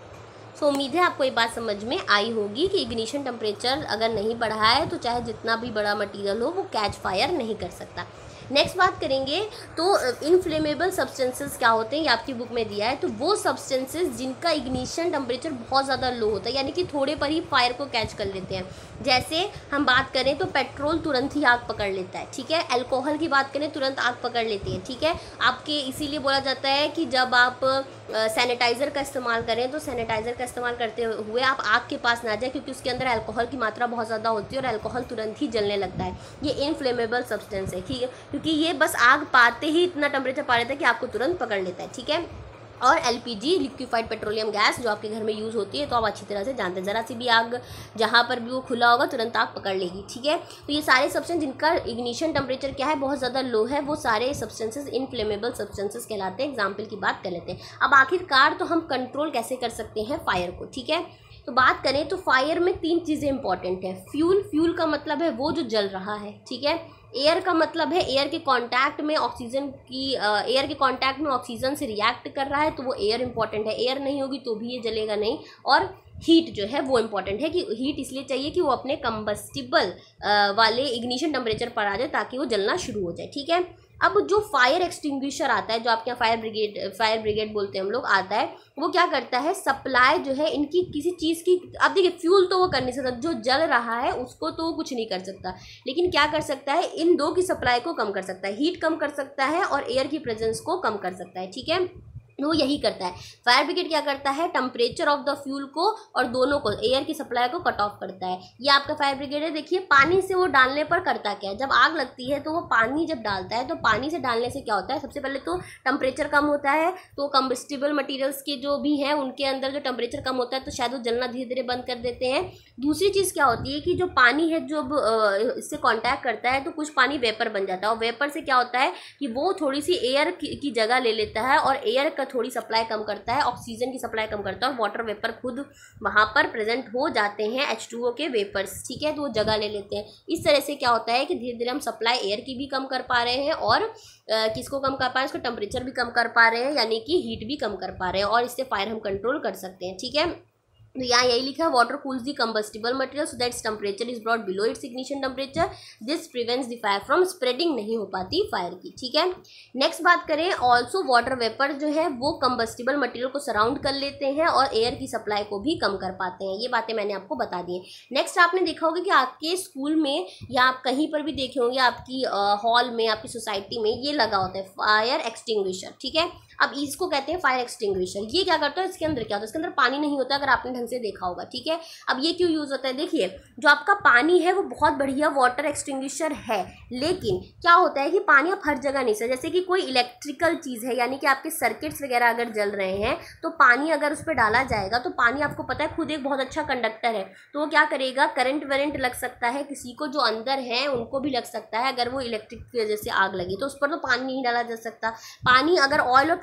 सो उम्मीद है आपको ये बात समझ में आई होगी कि इग्निशन टेम्परेचर अगर नहीं बढ़ा है तो चाहे जितना भी बड़ा मटेरियल हो वो कैच फायर नहीं कर सकता। नेक्स्ट बात करेंगे तो इनफ्लेमेबल सब्सटेंसेस क्या होते हैं, ये आपकी बुक में दिया है। तो वो सब्सटेंसेस जिनका इग्निशन टेम्परेचर बहुत ज़्यादा लो होता है, यानी कि थोड़े पर ही फायर को कैच कर लेते हैं। जैसे हम बात करें तो पेट्रोल तुरंत ही आग पकड़ लेता है, ठीक है। अल्कोहल की बात करें तुरंत आग पकड़ लेती है, ठीक है। आपके इसीलिए बोला जाता है कि जब आप सैनिटाइज़र का इस्तेमाल करें तो सैनिटाइज़र का इस्तेमाल करते हुए आप आग के पास ना जाए, क्योंकि उसके अंदर अल्कोहल की मात्रा बहुत ज़्यादा होती है और अल्कोहल तुरंत ही जलने लगता है। ये इनफ्लेमेबल सब्सटेंस है, ठीक है, क्योंकि ये बस आग पाते ही इतना टेम्परेचर पा लेता है कि आपको तुरंत पकड़ लेता है, ठीक है। और एलपीजी लिक्विफाइड पेट्रोलियम गैस जो आपके घर में यूज़ होती है तो आप अच्छी तरह से जानते हैं, ज़रा सी भी आग जहाँ पर भी वो खुला होगा तुरंत आग पकड़ लेगी, ठीक है। तो ये सारे सब्सटेंस जिनका इग्निशन टेम्परेचर क्या है बहुत ज़्यादा लो है, वो सारे सब्सटेंसेस इनफ्लेमेबल सब्सटेंसेस कहलाते हैं। एग्जाम्पल की बात कर लेते हैं। अब आखिरकार तो हम कंट्रोल कैसे कर सकते हैं फायर को, ठीक है। तो बात करें तो फायर में तीन चीज़ें इंपॉर्टेंट है। फ्यूल, फ्यूल का मतलब है वो जो जल रहा है, ठीक है। एयर का मतलब है एयर के कांटेक्ट में ऑक्सीजन की एयर के कांटेक्ट में ऑक्सीजन से रिएक्ट कर रहा है, तो वो एयर इंपॉर्टेंट है। एयर नहीं होगी तो भी ये जलेगा नहीं। और हीट जो है वो इम्पॉर्टेंट है, कि हीट इसलिए चाहिए कि वो अपने कंबस्टिबल वाले इग्निशन टेम्परेचर पर आ जाए ताकि वो जलना शुरू हो जाए, ठीक है। अब जो फायर एक्सटिंग्विशर आता है, जो आपके यहाँ फायर ब्रिगेड फायर ब्रिगेड बोलते हैं हम लोग, आता है, वो क्या करता है, सप्लाई जो है इनकी किसी चीज़ की, अब देखिए फ्यूल तो वो कर नहीं सकता, जो जल रहा है उसको तो वो कुछ नहीं कर सकता, लेकिन क्या कर सकता है, इन दो की सप्लाई को कम कर सकता है, हीट कम कर सकता है और एयर की प्रेजेंस को कम कर सकता है, ठीक है। वो यही करता है। फायर ब्रिगेड क्या करता है, टेम्परेचर ऑफ द फ्यूल को और दोनों को, एयर की सप्लाई को कट ऑफ करता है। ये आपका फायर ब्रिगेड है। देखिए पानी से वो डालने पर करता क्या है, जब आग लगती है तो वो पानी जब डालता है तो पानी से डालने से क्या होता है, सबसे पहले तो टेम्परेचर कम होता है, तो कंबस्टिबल मटीरियल्स के जो भी हैं उनके अंदर जो टेम्परेचर कम होता है तो शायद वो जलना धीरे धीरे बंद कर देते हैं। दूसरी चीज़ क्या होती है कि जो पानी है जब इससे कॉन्टैक्ट करता है तो कुछ पानी वेपर बन जाता है, और वेपर से क्या होता है कि वो थोड़ी सी एयर की जगह ले लेता है और एयर का थोड़ी सप्लाई कम करता है, ऑक्सीजन की सप्लाई कम करता है, और वाटर वेपर खुद वहाँ पर प्रेजेंट हो जाते हैं, एच टू ओ के वेपर्स, ठीक है, तो वो जगह ले लेते हैं। इस तरह से क्या होता है कि धीरे धीरे हम सप्लाई एयर की भी कम कर पा रहे हैं और आ, किसको कम कर पा रहे हैं, इसको टेम्परेचर भी कम कर पा रहे हैं, यानी कि हीट भी कम कर पा रहे हैं, और इससे फायर हम कंट्रोल कर सकते हैं, ठीक है। तो यहाँ यही लिखा है, water cools the combustible material so that's temperature is brought below its ignition temperature, this prevents the fire from spreading, नहीं हो पाती फायर की, ठीक है। नेक्स्ट बात करें, ऑल्सो वाटर वेपर जो है वो कंबस्टिबल मटेरियल को सराउंड कर लेते हैं और एयर की सप्लाई को भी कम कर पाते हैं। ये बातें मैंने आपको बता दी हैं। नेक्स्ट आपने देखा होगा कि आपके स्कूल में या आप कहीं पर भी देखे होंगे, आपकी हॉल में, आपकी सोसाइटी में ये लगा होता है फायर एक्सटिंग्विशर, ठीक है। अब इसको कहते हैं फायर एक्सटिंग्विशर। ये क्या करता है, इसके अंदर क्या होता है, इसके अंदर पानी नहीं होता, अगर आपने ढंग से देखा होगा, ठीक है। अब ये क्यों यूज़ होता है, देखिए जो आपका पानी है वो बहुत बढ़िया वाटर एक्सटिंग्विशर है, लेकिन क्या होता है कि पानी आप हर जगह नहीं, जैसे कि कोई इलेक्ट्रिकल चीज़ है, यानी कि आपके सर्किट्स वगैरह अगर जल रहे हैं तो पानी अगर उस पर डाला जाएगा तो पानी आपको पता है खुद एक बहुत अच्छा कंडक्टर है, तो वो क्या करेगा, करंट वरेंट लग सकता है, किसी को जो अंदर है उनको भी लग सकता है। अगर वो इलेक्ट्रिक की वजह से आग लगी तो उस पर तो पानी नहीं डाला जा सकता। पानी अगर ऑयल और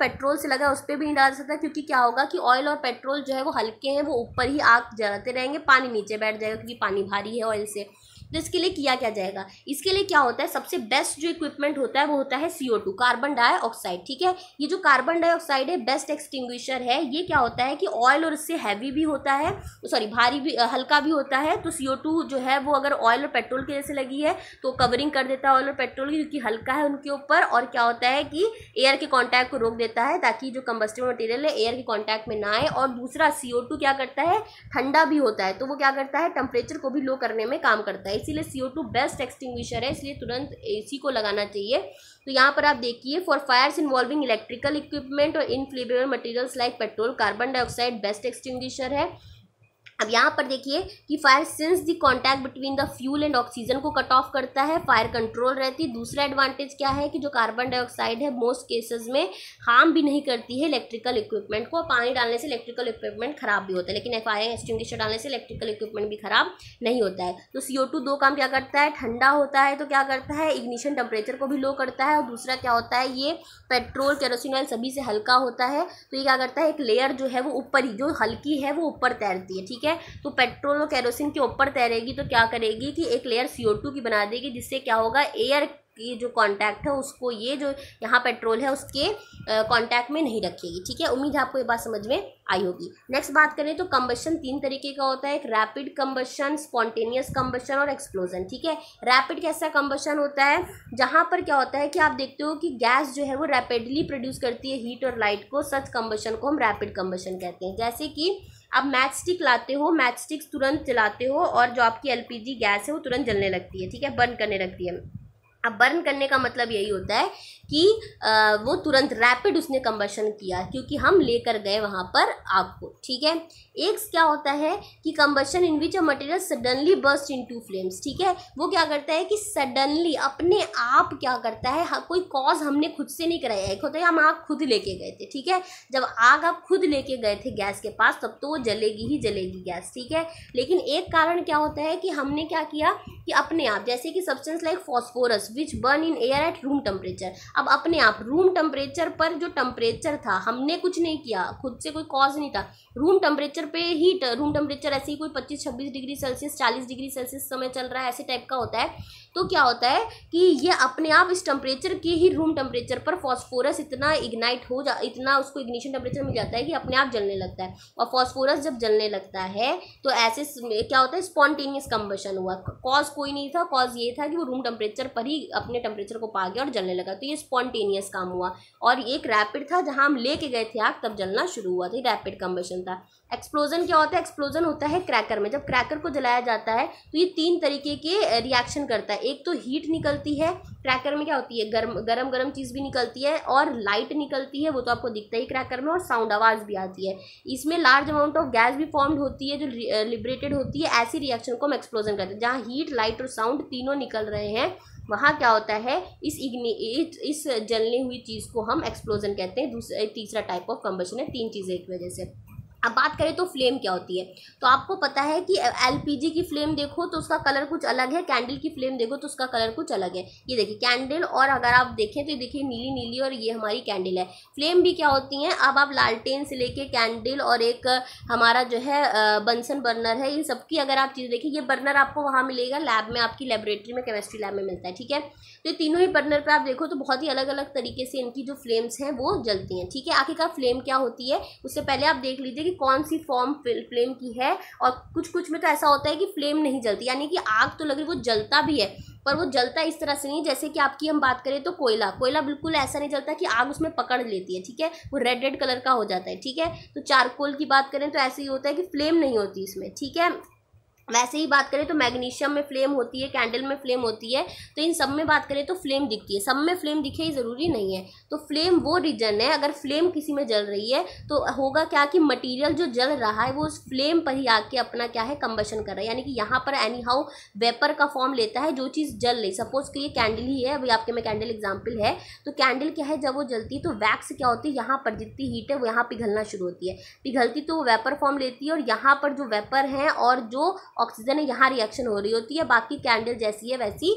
पेट्रोल से लगा उस पर भी नहीं डाल सकता, क्योंकि क्या होगा कि ऑयल और पेट्रोल जो है वो हल्के हैं, वो ऊपर ही आग जलाते रहेंगे, पानी नीचे बैठ जाएगा क्योंकि पानी भारी है ऑयल से। तो इसके लिए किया क्या जाएगा, इसके लिए क्या होता है, सबसे बेस्ट जो इक्विपमेंट होता है वो होता है C O two, carbon dioxide. ठीक है, ये जो कार्बन डाइऑक्साइड है बेस्ट एक्सटिंग्विशर है। ये क्या होता है कि ऑयल और इससे हैवी भी होता है, सॉरी भारी भी, हल्का भी होता है। तो सी ओ टू जो है वो अगर ऑयल और पेट्रोल की जैसे लगी है तो कवरिंग कर देता है ऑयल और पेट्रोल की, क्योंकि हल्का है उनके ऊपर, और क्या होता है कि एयर के कॉन्टैक्ट को रोक देता है ताकि जो कंबस्टिबल मटेरियल है एयर के कॉन्टैक्ट में ना आए। और दूसरा सी ओ टू क्या करता है, ठंडा भी होता है, तो वो क्या करता है, टेम्परेचर को भी लो करने में काम करता है। इसीलिए C O two best extinguisher है, इसलिए तुरंत एसी को लगाना चाहिए। तो यहाँ पर आप देखिए, for fires involving electrical equipment और inflammable materials like petrol, carbon dioxide best extinguisher है। अब यहाँ पर देखिए कि fire since the contact between the fuel and oxygen को कट ऑफ करता है, फायर कंट्रोल रहती है। दूसरा एडवांटेज क्या है कि जो कार्बन डाइऑक्साइड है मोस्ट केसेस में हार्म भी नहीं करती है इलेक्ट्रिकल इक्विपमेंट को। पानी डालने से इलेक्ट्रिकल इक्विपमेंट खराब भी होता है, लेकिन फायर एक्सटिंग्विशर डालने से इलेक्ट्रिकल इक्विपमेंट भी खराब नहीं होता है। तो सी ओ टू दो काम क्या करता है, ठंडा होता है तो क्या करता है, इग्निशन टेम्परेचर को भी लो करता है, और दूसरा क्या होता है, ये पेट्रोल केरोसिन ऑयल सभी से हल्का होता है, तो ये क्या करता है, एक लेयर जो है वो ऊपर ही, जो हल्की है वो ऊपर तैरती है। ठीक है, तो पेट्रोल और केरोसिन के ऊपर तैरेगी तो क्या करेगी कि एक लेयर सी ओ टू की बना देगी, जिससे क्या होगा, एयर की जो कांटेक्ट है उसको ये जो यहाँ पेट्रोल है उसके कांटेक्ट में नहीं रखेगी। ठीक है, उम्मीद है आपको ये बात समझ में आई होगी। नेक्स्ट बात करें तो कंबशन तीन तरीके का होता है, एक रैपिड कंबशन, स्पॉन्टेनियस कंबशन और एक्सप्लोजन। ठीक है, रैपिड कैसा कंबशन होता है, जहाँ पर क्या होता है कि आप देखते हो कि गैस जो है वो रैपिडली प्रोड्यूस करती है हीट और लाइट को, सच कंबशन को हम रैपिड कंबशन कहते हैं। जैसे कि आप मैच स्टिक लाते हो, मैच स्टिक्स तुरंत जलाते हो और जो आपकी एल पी जी गैस है वो तुरंत जलने लगती है। ठीक है, बर्न करने लगती है। अब बर्न करने का मतलब यही होता है कि आ, वो तुरंत रैपिड उसने कंबशन किया, क्योंकि हम लेकर गए वहाँ पर आग को। ठीक है, एक क्या होता है कि combustion in which a material suddenly burst into flames. ठीक है, वो क्या करता है कि सडनली अपने आप क्या करता है, हाँ, कोई कॉज हमने खुद से नहीं कराया। एक होता है हम आग खुद लेके गए थे। ठीक है, जब आग आप खुद लेके गए थे गैस के पास तब तो वो जलेगी ही जलेगी गैस। ठीक है, लेकिन एक कारण क्या होता है कि हमने क्या किया कि अपने आप, जैसे कि substance like phosphorus which burn in air at room temperature. अब अपने आप रूम टेम्परेचर पर जो टेम्परेचर था, हमने कुछ नहीं किया, खुद से कोई कॉज नहीं था, रूम टेम्परेचर पे हीट, रूम टेम्परेचर ऐसे ही कोई पच्चीस छब्बीस डिग्री सेल्सियस चालीस डिग्री सेल्सियस समय चल रहा है, ऐसे टाइप का होता है। तो क्या होता है कि ये अपने आप इस टेम्परेचर के ही रूम टेम्परेचर पर फॉस्फोरस इतना इग्नाइट हो जा, इतना उसको इग्निशन टेम्परेचर मिल जाता है कि अपने आप जलने लगता है। और फॉस्फोरस जब जलने लगता है तो ऐसे क्या होता है, स्पॉन्टेनियस कंबशन हुआ। कॉज कोई नहीं था, कॉज ये था कि वो रूम टेम्परेचर पर ही अपने टेम्परेचर को पा गया और जलने लगा, तो ये स्पॉन्टेनियस काम हुआ। और एक रैपिड था, जहां हम लेके गए थे आग तब जलना शुरू हुआ था, ये रैपिड कंबशन था। एक्सप्लोजन क्या होता है, एक्सप्लोजन होता है क्रैकर में। जब क्रैकर को जलाया जाता है तो ये तीन तरीके के रिएक्शन करता है। एक तो हीट निकलती है, क्रैकर में क्या होती है, गर्म गरम गरम चीज़ भी निकलती है, और लाइट निकलती है, वो तो आपको दिखता ही क्रैकर में, और साउंड आवाज़ भी आती है। इसमें लार्ज अमाउंट ऑफ गैस भी फॉर्म्ड होती है जो लिबरेटेड होती है। ऐसी रिएक्शन को हम एक्सप्लोजन कहते हैं, जहाँ हीट, लाइट और साउंड तीनों निकल रहे हैं, वहाँ क्या होता है, इस इग्नि इस जलने हुई चीज़ को हम एक्सप्लोजन कहते हैं। दूसरा तीसरा टाइप ऑफ कंबशन है, तीन चीज़ें एक वजह से। अब बात करें तो फ्लेम क्या होती है, तो आपको पता है कि एलपीजी की फ्लेम देखो तो उसका कलर कुछ अलग है, कैंडल की फ्लेम देखो तो उसका कलर कुछ अलग है। ये देखिए कैंडल, और अगर आप देखें तो देखिए नीली नीली, और ये हमारी कैंडल है। फ्लेम भी क्या होती हैं, अब आप लालटेन से लेके कैंडल और एक हमारा जो है बंसन बर्नर है, इन सबकी अगर आप चीज़ देखिए, ये बर्नर आपको वहाँ मिलेगा लैब में, आपकी लेबोरेटरी में, केमिस्ट्री लैब में मिलता है। ठीक है, तो ये तीनों ही बर्नर पर आप देखो तो बहुत ही अलग अलग तरीके से इनकी जो फ्लेम्स हैं वो जलती हैं। ठीक है, आखिरकार फ्लेम क्या होती है उससे पहले आप देख लीजिए कि कौन सी फॉर्म फ्लेम की है। और कुछ कुछ में तो ऐसा होता है कि फ्लेम नहीं जलती, यानी कि आग तो लग रही, वो जलता भी है, पर वो जलता इस तरह से नहीं, जैसे कि आपकी हम बात करें तो कोयला कोयला बिल्कुल ऐसा नहीं जलता कि आग उसमें पकड़ लेती है। ठीक है, वो रेड रेड कलर का हो जाता है। ठीक है, तो चारकोल की बात करें तो ऐसे ही होता है कि फ्लेम नहीं होती इसमें। ठीक है, वैसे ही बात करें तो मैग्नीशियम में फ्लेम होती है, कैंडल में फ्लेम होती है, तो इन सब में बात करें तो फ्लेम दिखती है। सब में फ्लेम दिखे ही ज़रूरी नहीं है। तो फ्लेम वो रीजन है, अगर फ्लेम किसी में जल रही है तो होगा क्या कि मटेरियल जो जल रहा है वो उस फ्लेम पर ही आके अपना क्या है, कंबशन कर रहा है, यानी कि यहाँ पर एनी हाउ वेपर का फॉर्म लेता है जो चीज़ जल रही। सपोज कि ये कैंडल ही है, अभी आपके में कैंडल एग्जाम्पल है, तो कैंडल क्या है, जब वो जलती है तो वैक्स क्या होती है, यहाँ पर जितनी हीट है वो यहाँ पिघलना शुरू होती है, पिघलती तो वो वेपर फॉर्म लेती है, और यहाँ पर जो वेपर है और जो ऑक्सीजन है यहाँ रिएक्शन हो रही होती है। बाकी कैंडल जैसी है वैसी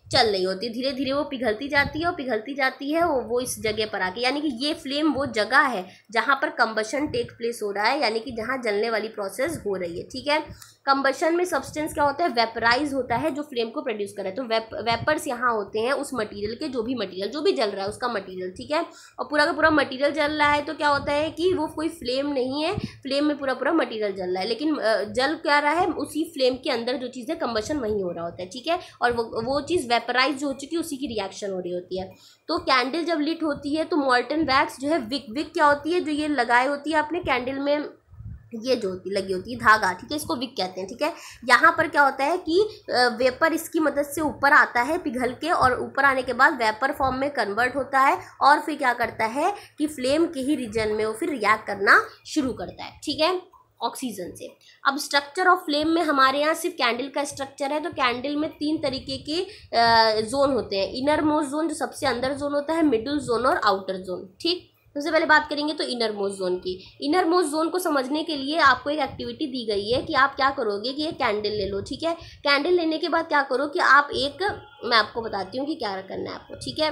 चल रही होती है, धीरे धीरे वो पिघलती जाती है और पिघलती जाती है वो, वो इस जगह पर आके, यानी कि ये फ्लेम वो जगह है जहाँ पर कंबशन टेक प्लेस हो रहा है, यानी कि जहाँ जलने वाली प्रोसेस हो रही है। ठीक है, कंबशन में सब्सटेंस क्या होता है, वेपराइज होता है जो फ्लेम को प्रोड्यूस करे। तो वेप वेपर्स यहाँ होते हैं उस मटेरियल के, जो भी मटेरियल जो भी जल रहा है उसका मटेरियल। ठीक है, और पूरा का पूरा मटेरियल जल रहा है तो क्या होता है कि वो कोई फ्लेम नहीं है, फ्लेम में पूरा पूरा मटेरियल जल रहा है, लेकिन जल क्या रहा है, उसी फ्लेम के अंदर जो चीज़ है कंबशन वहीं हो रहा होता है। ठीक है, और वो वो चीज़ वेपराइज जो हो चुकी है उसी की रिएक्शन हो रही होती है। तो कैंडल जब लिट होती है तो मॉल्टन वैक्स जो है, विक विक क्या होती है, जो ये लगाई होती है आपने कैंडल में, ये जो होती लगी होती है धागा, ठीक है, इसको विक कहते हैं। ठीक है, यहाँ पर क्या होता है कि वेपर इसकी मदद से ऊपर आता है पिघल के, और ऊपर आने के बाद वेपर फॉर्म में कन्वर्ट होता है, और फिर क्या करता है कि फ्लेम के ही रीजन में वो फिर रिएक्ट करना शुरू करता है। ठीक है, ऑक्सीजन से। अब स्ट्रक्चर ऑफ फ्लेम में हमारे यहाँ सिर्फ कैंडल का स्ट्रक्चर है, तो कैंडल में तीन तरीके के जोन होते हैं। इनर मोस्ट जोन जो सबसे अंदर जोन होता है, मिडिल जोन और आउटर जोन। ठीक, सबसे पहले बात करेंगे तो इनर मोस्ट जोन की। इनर मोस्ट जोन को समझने के लिए आपको एक एक्टिविटी दी गई है कि आप क्या करोगे कि एक कैंडल ले लो। ठीक है, कैंडल लेने के बाद क्या करो कि आप एक, मैं आपको बताती हूँ कि क्या करना है आपको। ठीक है,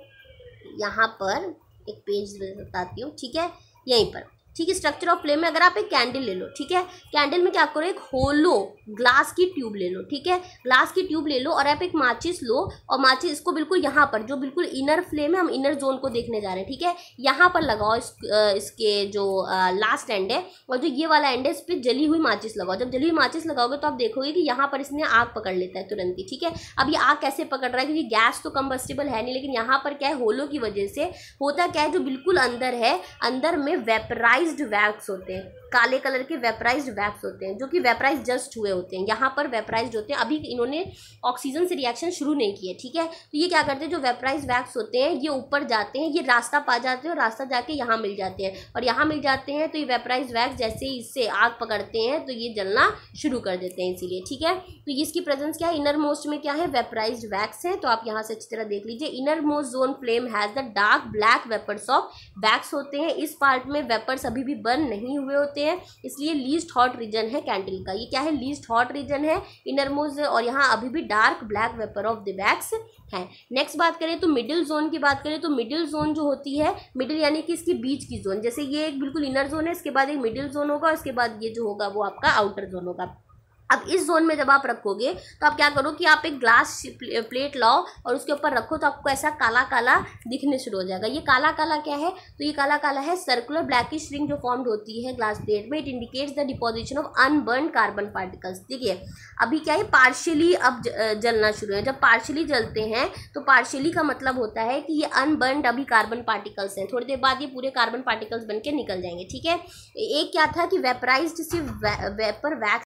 यहाँ पर एक पेज बताती हूँ। ठीक है, यहीं पर, ठीक है, स्ट्रक्चर ऑफ फ्लेम में अगर आप एक कैंडल ले लो, ठीक है, कैंडल में क्या करो, एक होलो ग्लास की ट्यूब ले लो। ठीक है, ग्लास की ट्यूब ले लो और आप एक माचिस लो, और माचिस इसको बिल्कुल यहाँ पर जो बिल्कुल इनर फ्लेम है, हम इनर जोन को देखने जा रहे हैं। ठीक है, यहाँ पर लगाओ इस, इसके जो लास्ट एंड है और जो ये वाला एंड है, इस पर जली हुई माचिस लगाओ। जब जली हुई माचिस लगाओगे तो आप देखोगे कि यहाँ पर इसने आग पकड़ लेता है तुरंत ही। ठीक है, अब ये आग कैसे पकड़ रहा है, क्योंकि गैस तो कंबस्टिबल है नहीं, लेकिन यहाँ पर क्या है, होलो की वजह से होता क्या है, जो बिल्कुल अंदर है, अंदर में वेपराइज वैक्स होते हैं, काले कलर के वेपराइज्ड वैक्स होते हैं, जो कि वेपराइज जस्ट हुए होते हैं, यहाँ पर वेपराइज्ड होते हैं, अभी इन्होंने ऑक्सीजन से रिएक्शन शुरू नहीं किए। ठीक है, तो ये क्या करते हैं, जो वेपराइज वैक्स होते हैं ये ऊपर जाते हैं, ये रास्ता पा जाते हैं और रास्ता जाके यहाँ मिल जाते हैं, और यहाँ मिल जाते हैं तो ये वेपराइज वैक्स जैसे ही इससे आग पकड़ते हैं तो ये जलना शुरू कर देते हैं, इसीलिए। ठीक है, तो इसकी प्रेजेंस क्या है, इनर मोस्ट में क्या है, वेपराइज वैक्स है। तो आप यहाँ से अच्छी तरह देख लीजिए, innermost zone flame has the dark black vapours of wax होते हैं, इस पार्ट में वेपर्स अभी भी बर्न नहीं हुए होते हैं, इसलिए लीस्ट हॉट रीजन है कैंडल का। ये क्या है, लीस्ट हॉट रीजन है इनर मोस्ट, और यहाँ अभी भी dark black vapour of the wax है। नेक्स्ट बात करें तो मिडिल जोन की बात करें तो मिडिल जोन जो होती है, मिडिल यानी कि इसके बीच की जोन, जैसे ये एक बिल्कुल इनर जोन है, इसके बाद एक मिडिल जोन होगा, इसके बाद ये जो होगा वो आपका आउटर जोन होगा। अब इस जोन में जब आप रखोगे तो आप क्या करो कि आप एक ग्लास प्लेट लाओ और उसके ऊपर रखो, तो आपको ऐसा काला काला दिखने शुरू हो जाएगा। ये काला काला क्या है, तो ये काला काला है सर्कुलर ब्लैकिश रिंग जो फॉर्म्ड होती है ग्लास प्लेट में। It indicates the deposition of unburnt carbon particles. देखिए अभी क्या है, पार्शियली अब जलना शुरू है। जब पार्शियली जलते हैं तो पार्शियली का मतलब होता है कि ये अनबर्नड अभी कार्बन पार्टिकल्स हैं, थोड़ी देर बाद ये पूरे कार्बन पार्टिकल्स बन के निकल जाएंगे। ठीक है, एक क्या था कि वेपराइज्ड सिर्फ वेपर वैक्स,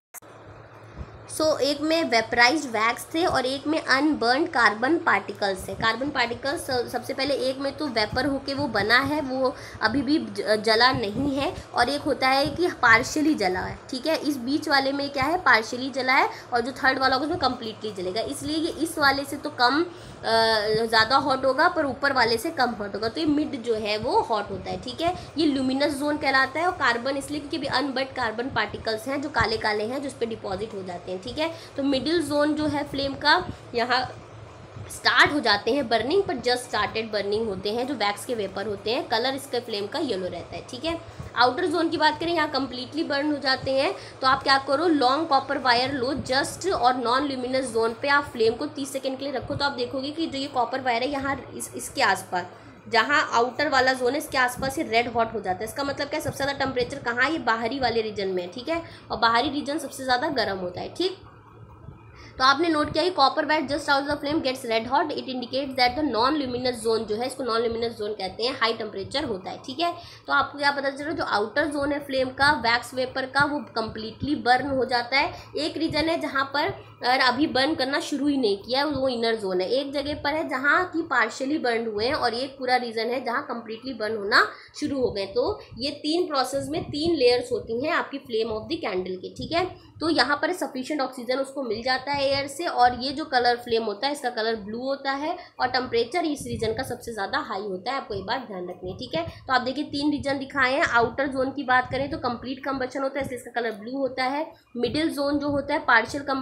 सो so, एक में वेपराइज्ड वैक्स थे और एक में अनबर्न कार्बन पार्टिकल्स है। कार्बन पार्टिकल्स सबसे पहले एक में तो वेपर होके वो बना है, वो अभी भी जला नहीं है, और एक होता है कि पार्शियली जला है। ठीक है, इस बीच वाले में क्या है, पार्शियली जला है, और जो थर्ड वाला होगा उसमें कम्प्लीटली जलेगा, इसलिए ये इस वाले से तो कम ज़्यादा हॉट होगा पर ऊपर वाले से कम हॉट होगा, तो ये मिड जो है वो हॉट होता है। ठीक है, ये ल्यूमिनस जोन कहलाता है, और कार्बन इसलिए क्योंकि अनबर्न कार्बन पार्टिकल्स हैं जो काले काले हैं, जो उस पर डिपॉजिट हो जाते हैं। ठीक है, तो मिडिल जोन जो है फ्लेम का, यहाँ स्टार्ट हो जाते हैं बर्निंग, पर जस्ट स्टार्टेड बर्निंग होते हैं, जो वैक्स के वेपर होते हैं, कलर इसके फ्लेम का येलो रहता है। ठीक है, आउटर जोन की बात करें, यहाँ कंप्लीटली बर्न हो जाते हैं, तो आप क्या करो, लॉन्ग कॉपर वायर लो जस्ट, और नॉन ल्यूमिनस जोन पे आप फ्लेम को तीस सेकंड के लिए रखो, तो आप देखोगे कि जो ये कॉपर वायर है यहाँ इस, इसके आसपास, जहाँ आउटर वाला जोन है इसके आसपास ये रेड हॉट हो जाता है। इसका मतलब क्या है, सबसे ज़्यादा टेम्परेचर कहाँ है, ये बाहरी वाले रीजन में। ठीक है, और बाहरी रीजन सबसे ज़्यादा गर्म होता है। ठीक, तो आपने नोट किया कि copper wire just out the flame gets red hot, it indicates that the non luminous zone जो है, इसको नॉन ल्यूमिनस जोन कहते हैं, हाई टेम्परेचर होता है। ठीक है, तो आपको क्या पता चल रहा है, जो आउटर जोन है फ्लेम का वैक्स वेपर का, वो कंप्लीटली बर्न हो जाता है। एक रीजन है जहाँ पर अभी बर्न करना शुरू ही नहीं किया, वो इनर जोन है। एक जगह पर है जहाँ की पार्शियली बर्न हुए हैं, और एक पूरा रीजन है जहाँ कंप्लीटली बर्न होना शुरू हो गए। तो ये तीन प्रोसेस में तीन लेयर्स होती हैं आपकी फ्लेम ऑफ द कैंडल के। ठीक है, तो यहाँ पर सफिशिएंट ऑक्सीजन उसको मिल जाता है एयर से, और ये जो कलर फ्लेम होता है इसका कलर ब्लू होता है, और टेम्परेचर इस रीजन का सबसे ज़्यादा हाई होता है। आपको ये बात ध्यान रखनी है। ठीक है, तो आप देखिए तीन रीजन दिखाए हैं। आउटर जोन की बात करें तो कंप्लीट कंबशन होता है, इसलिए इसका कलर ब्लू होता है। मिडिल जोन जो होता है पार्शियल कंबशन होता है,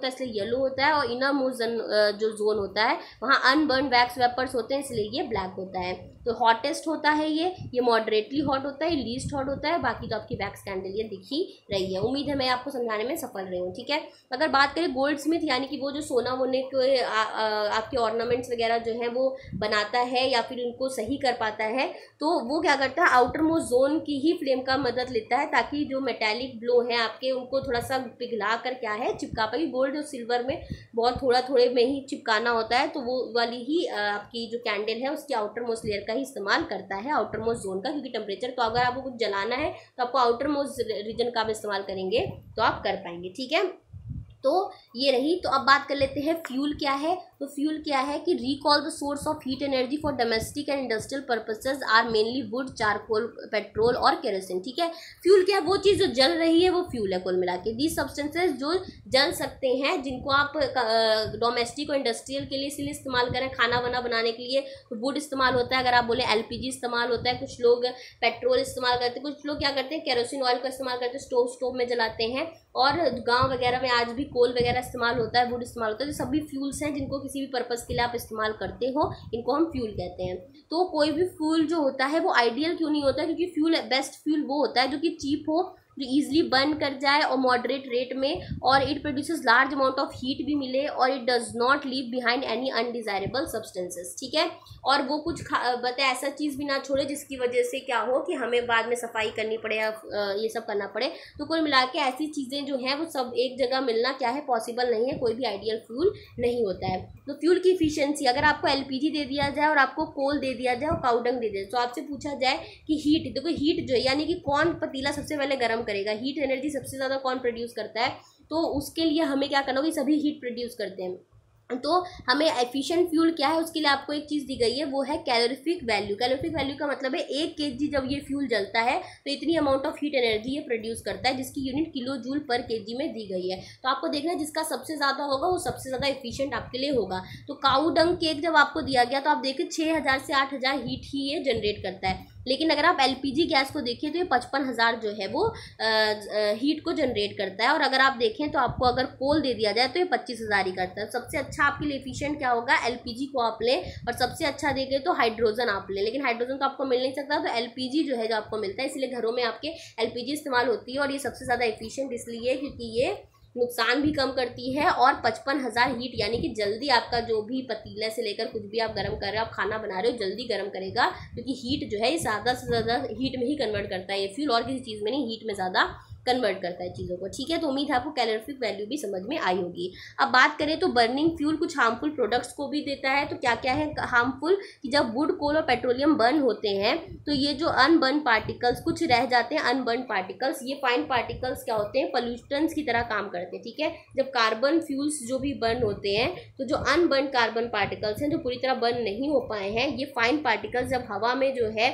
है इसलिए येलो होता है, और इनर मोस्ट जो जोन होता है वहाँ अनबर्न वैक्स वेपर्स होते हैं इसलिए ये ब्लैक होता है। तो हॉटेस्ट होता है ये ये मॉडरेटली हॉट होता है, लीस्ट हॉट होता है। बाकी तो आपकी वैक्स कैंडल ये दिख ही रही है। उम्मीद है मैं आपको समझाने में सफल रही हूँ, ठीक है। अगर बात करें गोल्ड स्मिथ यानी कि वो जो सोना वोने के आपके ऑर्नामेंट्स वगैरह जो है वो बनाता है या फिर उनको सही कर पाता है, तो वो क्या करता है आउटर मोस्ट जोन की ही फ्लेम का मदद लेता है ताकि जो मेटालिक ब्लो है आपके उनको थोड़ा सा पिघला कर क्या है चिपका पाए। गोल्ड और सिल्वर में बहुत थोड़ा थोड़े में ही चिपकाना होता है, तो वो वाली ही आपकी जो कैंडल है उसकी आउटर मोस्ट लेयर का ही इस्तेमाल करता है, आउटर मोस्ट जोन का, क्योंकि टेम्परेचर तो अगर आपको कुछ जलाना है तो आपको आउटर मोस्ट रीजन का भी इस्तेमाल करेंगे तो आप कर पाएंगे, ठीक है। तो ये रही। तो अब बात कर लेते हैं फ्यूल क्या है। तो फ्यूल क्या है कि recall the source of heat energy for domestic and industrial purposes are mainly wood, charcoal, petrol और केरोसिन, ठीक है। फ्यूल क्या है, वो चीज़ जो जल रही है वो फ्यूल है कुल मिला के। दीज सब्सटेंसेज जो जल सकते हैं जिनको आप डोमेस्टिक और इंडस्ट्रियल के लिए इसलिए इस्तेमाल करें, खाना वाना बनाने के लिए वुड इस्तेमाल होता है, अगर आप बोले एल पी जी इस्तेमाल होता है, कुछ लोग पेट्रोल इस्तेमाल करते हैं, कुछ लोग क्या करते हैं केरोसिन ऑयल का इस्तेमाल करते हैं, स्टोव स्टोव में जलाते हैं, और गाँव वगैरह में आज भी कोल वगैरह इस्तेमाल होता है, वुड इस्तेमाल होता है। तो सभी फ्यूल्स हैं जिनको किसी भी पर्पस के लिए आप इस्तेमाल करते हो, इनको हम फ्यूल कहते हैं। तो कोई भी फ्यूल जो होता है वो आइडियल क्यों नहीं होता, क्योंकि फ्यूल बेस्ट फ्यूल वो होता है जो कि चीप हो, जो ईजिली बर्न कर जाए और मॉडरेट रेट में, और it produces large amount of heat भी मिले, और it does not leave behind any undesirable substances, ठीक है। और वो कुछ बताए ऐसा चीज़ भी ना छोड़े जिसकी वजह से क्या हो कि हमें बाद में सफाई करनी पड़े या ये सब करना पड़े। तो कुल मिला के ऐसी चीज़ें जो हैं वो सब एक जगह मिलना क्या है पॉसिबल नहीं है, कोई भी आइडियल फ्यूल नहीं होता है। तो फ्यूल की इफिशियंसी, अगर आपको एलपीजी दे दिया जाए और आपको कोल दे दिया जाए और काउडंग दे दिया जाए, तो आपसे पूछा जाए कि हीट, देखो हीट जो है यानी कि कौन पतीला सबसे पहले गर्म करेगा, हीट एनर्जी सबसे ज़्यादा कौन प्रोड्यूस करता है, तो उसके लिए हमें क्या करना होगा, सभी हीट प्रोड्यूस करते हैं। तो हमें एफिशिएंट फ्यूल क्या है उसके लिए आपको एक चीज़ दी गई है, वो है कैलोरीफिक वैल्यू। कैलोरीफिक वैल्यू का मतलब है एक केजी जब ये फ्यूल जलता है तो इतनी अमाउंट ऑफ हीट एनर्जी ये प्रोड्यूस करता है, जिसकी यूनिट किलो जूल पर केजी में दी गई है। तो आपको देखना है जिसका सबसे ज़्यादा होगा वो सबसे ज़्यादा एफिशिएंट आपके लिए होगा। तो काऊ डंग केक जब आपको दिया गया तो आप देखिए छः हज़ार से आठ हज़ार हीट ही ये जनरेट करता है, लेकिन अगर आप एलपीजी गैस को देखिए तो ये पचपन हज़ार जो है वो आ, आ, हीट को जनरेट करता है, और अगर आप देखें तो आपको अगर कोल दे दिया जाए तो ये पच्चीस हज़ार ही करता है। सबसे अच्छा आपके लिए एफिशिएंट क्या होगा, एलपीजी को आप लें, और सबसे अच्छा देखें तो हाइड्रोजन आप लें, लेकिन हाइड्रोजन तो आपको मिल नहीं सकता, तो एलपीजी जो है जो आपको मिलता है, इसलिए घरों में आपके एलपीजी इस्तेमाल होती है, और ये सबसे ज़्यादा एफिशिएंट इसलिए क्योंकि ये नुकसान भी कम करती है, और पचपन हज़ार हीट यानी कि जल्दी आपका जो भी पतीले से लेकर कुछ भी आप गर्म कर रहे हो, आप खाना बना रहे हो, जल्दी गर्म करेगा, क्योंकि हीट जो है ये ज़्यादा से ज़्यादा हीट में ही कन्वर्ट करता है ये फ्यूल, और किसी चीज़ में नहीं, हीट में ज़्यादा कन्वर्ट करता है चीज़ों को, ठीक है। तो उम्मीद है आपको कैलोरीफिक वैल्यू भी समझ में आई होगी। अब बात करें तो बर्निंग फ्यूल कुछ हार्मफुल प्रोडक्ट्स को भी देता है। तो क्या क्या है हार्मफुल, कि जब वुड, कोल और पेट्रोलियम बर्न होते हैं तो ये जो अनबर्न पार्टिकल्स कुछ रह जाते हैं, अनबर्न पार्टिकल्स, ये फाइन पार्टिकल्स क्या होते हैं, पोल्यूटेंट्स की तरह काम करते हैं, ठीक है। जब कार्बन फ्यूल्स जो भी बर्न होते हैं तो जो अनबर्न कार्बन पार्टिकल्स हैं जो पूरी तरह बर्न नहीं हो पाए हैं, ये फाइन पार्टिकल्स जब हवा में जो है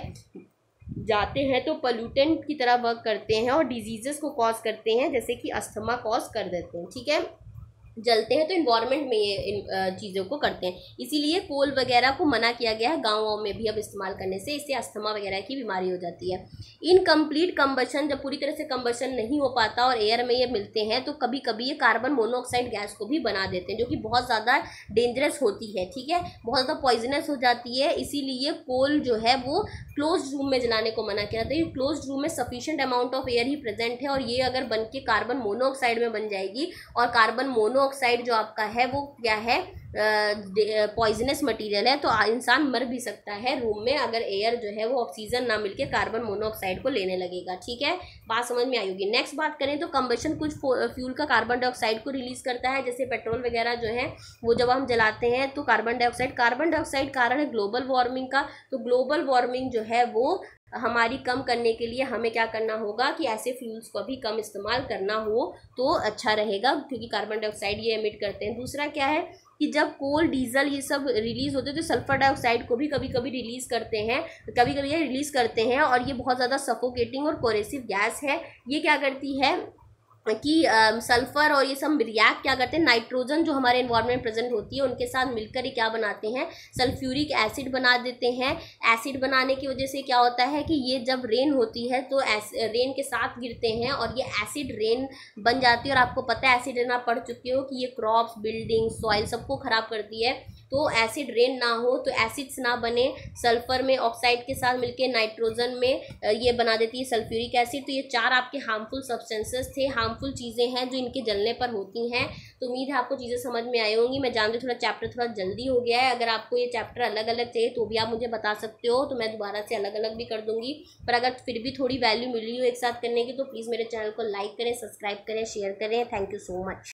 जाते हैं तो पोल्यूटेंट की तरह वर्क करते हैं और डिजीजेस को कॉज करते हैं, जैसे कि अस्थमा कॉज कर देते हैं, ठीक है। जलते हैं तो इन्वायरमेंट में ये इन चीज़ों को करते हैं, इसीलिए कोल वगैरह को मना किया गया है गाँवों में भी अब इस्तेमाल करने से, इससे अस्थमा वगैरह की बीमारी हो जाती है। इनकम्प्लीट कंबशन, जब पूरी तरह से कंबशन नहीं हो पाता और एयर में ये मिलते हैं तो कभी कभी ये कार्बन मोनोऑक्साइड गैस को भी बना देते हैं, जो कि बहुत ज़्यादा डेंजरस होती है, ठीक है, बहुत ज़्यादा पॉइजनस हो जाती है। इसीलिए कोल जो है वो क्लोज रूम में जलाने को मना किया जाता है। क्लोज रूम में सफिशिएंट अमाउंट ऑफ एयर ही प्रेजेंट है, और ये अगर बन के कार्बन मोनोऑक्साइड में बन जाएगी, और कार्बन मोनोऑक्साइड जो आपका है वो क्या है, पॉइजनस मटेरियल है, तो इंसान मर भी सकता है रूम में अगर एयर जो है वो ऑक्सीजन ना मिलके कार्बन मोनोऑक्साइड को लेने लगेगा, ठीक है। बात समझ में आई होगी। नेक्स्ट बात करें तो कंबशन कुछ फ्यूल का कार्बन डाइऑक्साइड को रिलीज करता है, जैसे पेट्रोल वगैरह जो है वो जब हम जलाते हैं तो कार्बन डाइऑक्साइड कार्बन डाइऑक्साइड कारण है ग्लोबल वार्मिंग का। तो ग्लोबल वार्मिंग जो है वो हमारी कम करने के लिए हमें क्या करना होगा कि ऐसे फ्यूल्स को भी कम इस्तेमाल करना हो तो अच्छा रहेगा, क्योंकि कार्बन डाइऑक्साइड ये एमिट करते हैं। दूसरा क्या है कि जब कोल, डीजल ये सब रिलीज़ होते हैं तो सल्फर डाइऑक्साइड को भी कभी कभी रिलीज़ करते हैं, कभी कभी ये रिलीज़ करते हैं, और ये बहुत ज़्यादा सफोकेटिंग और कोरेसिव गैस है। ये क्या करती है कि सल्फ़र और ये सब रिएक्ट क्या करते हैं, नाइट्रोजन जो हमारे एनवायरनमेंट प्रेजेंट होती है उनके साथ मिलकर ये क्या बनाते हैं, सल्फ्यूरिक एसिड बना देते हैं। एसिड बनाने की वजह से क्या होता है कि ये जब रेन होती है तो रेन के साथ गिरते हैं और ये एसिड रेन बन जाती है। और आपको पता है एसिड रेन आप पढ़ चुके हो कि ये क्रॉप्स, बिल्डिंग, सॉइल सबको ख़राब करती है। तो एसिड रेन ना हो तो एसिड्स ना बने, सल्फ़र में ऑक्साइड के साथ मिलके नाइट्रोजन में ये बना देती है सल्फ्यूरिक एसिड। तो ये चार आपके हार्मफुल सब्सटेंसेस थे, हार्मफुल चीज़ें हैं जो इनके जलने पर होती हैं। तो उम्मीद है आपको चीज़ें समझ में आई होंगी। मैं जानती हूँ थोड़ा चैप्टर थोड़ा जल्दी हो गया है। अगर आपको ये चैप्टर अलग अलग चाहिए तो भी आप मुझे बता सकते हो, तो मैं दोबारा से अलग अलग भी कर दूँगी। पर अगर फिर भी थोड़ी वैल्यू मिली हो एक साथ करने की तो प्लीज़ मेरे चैनल को लाइक करें, सब्सक्राइब करें, शेयर करें। Thank you so much.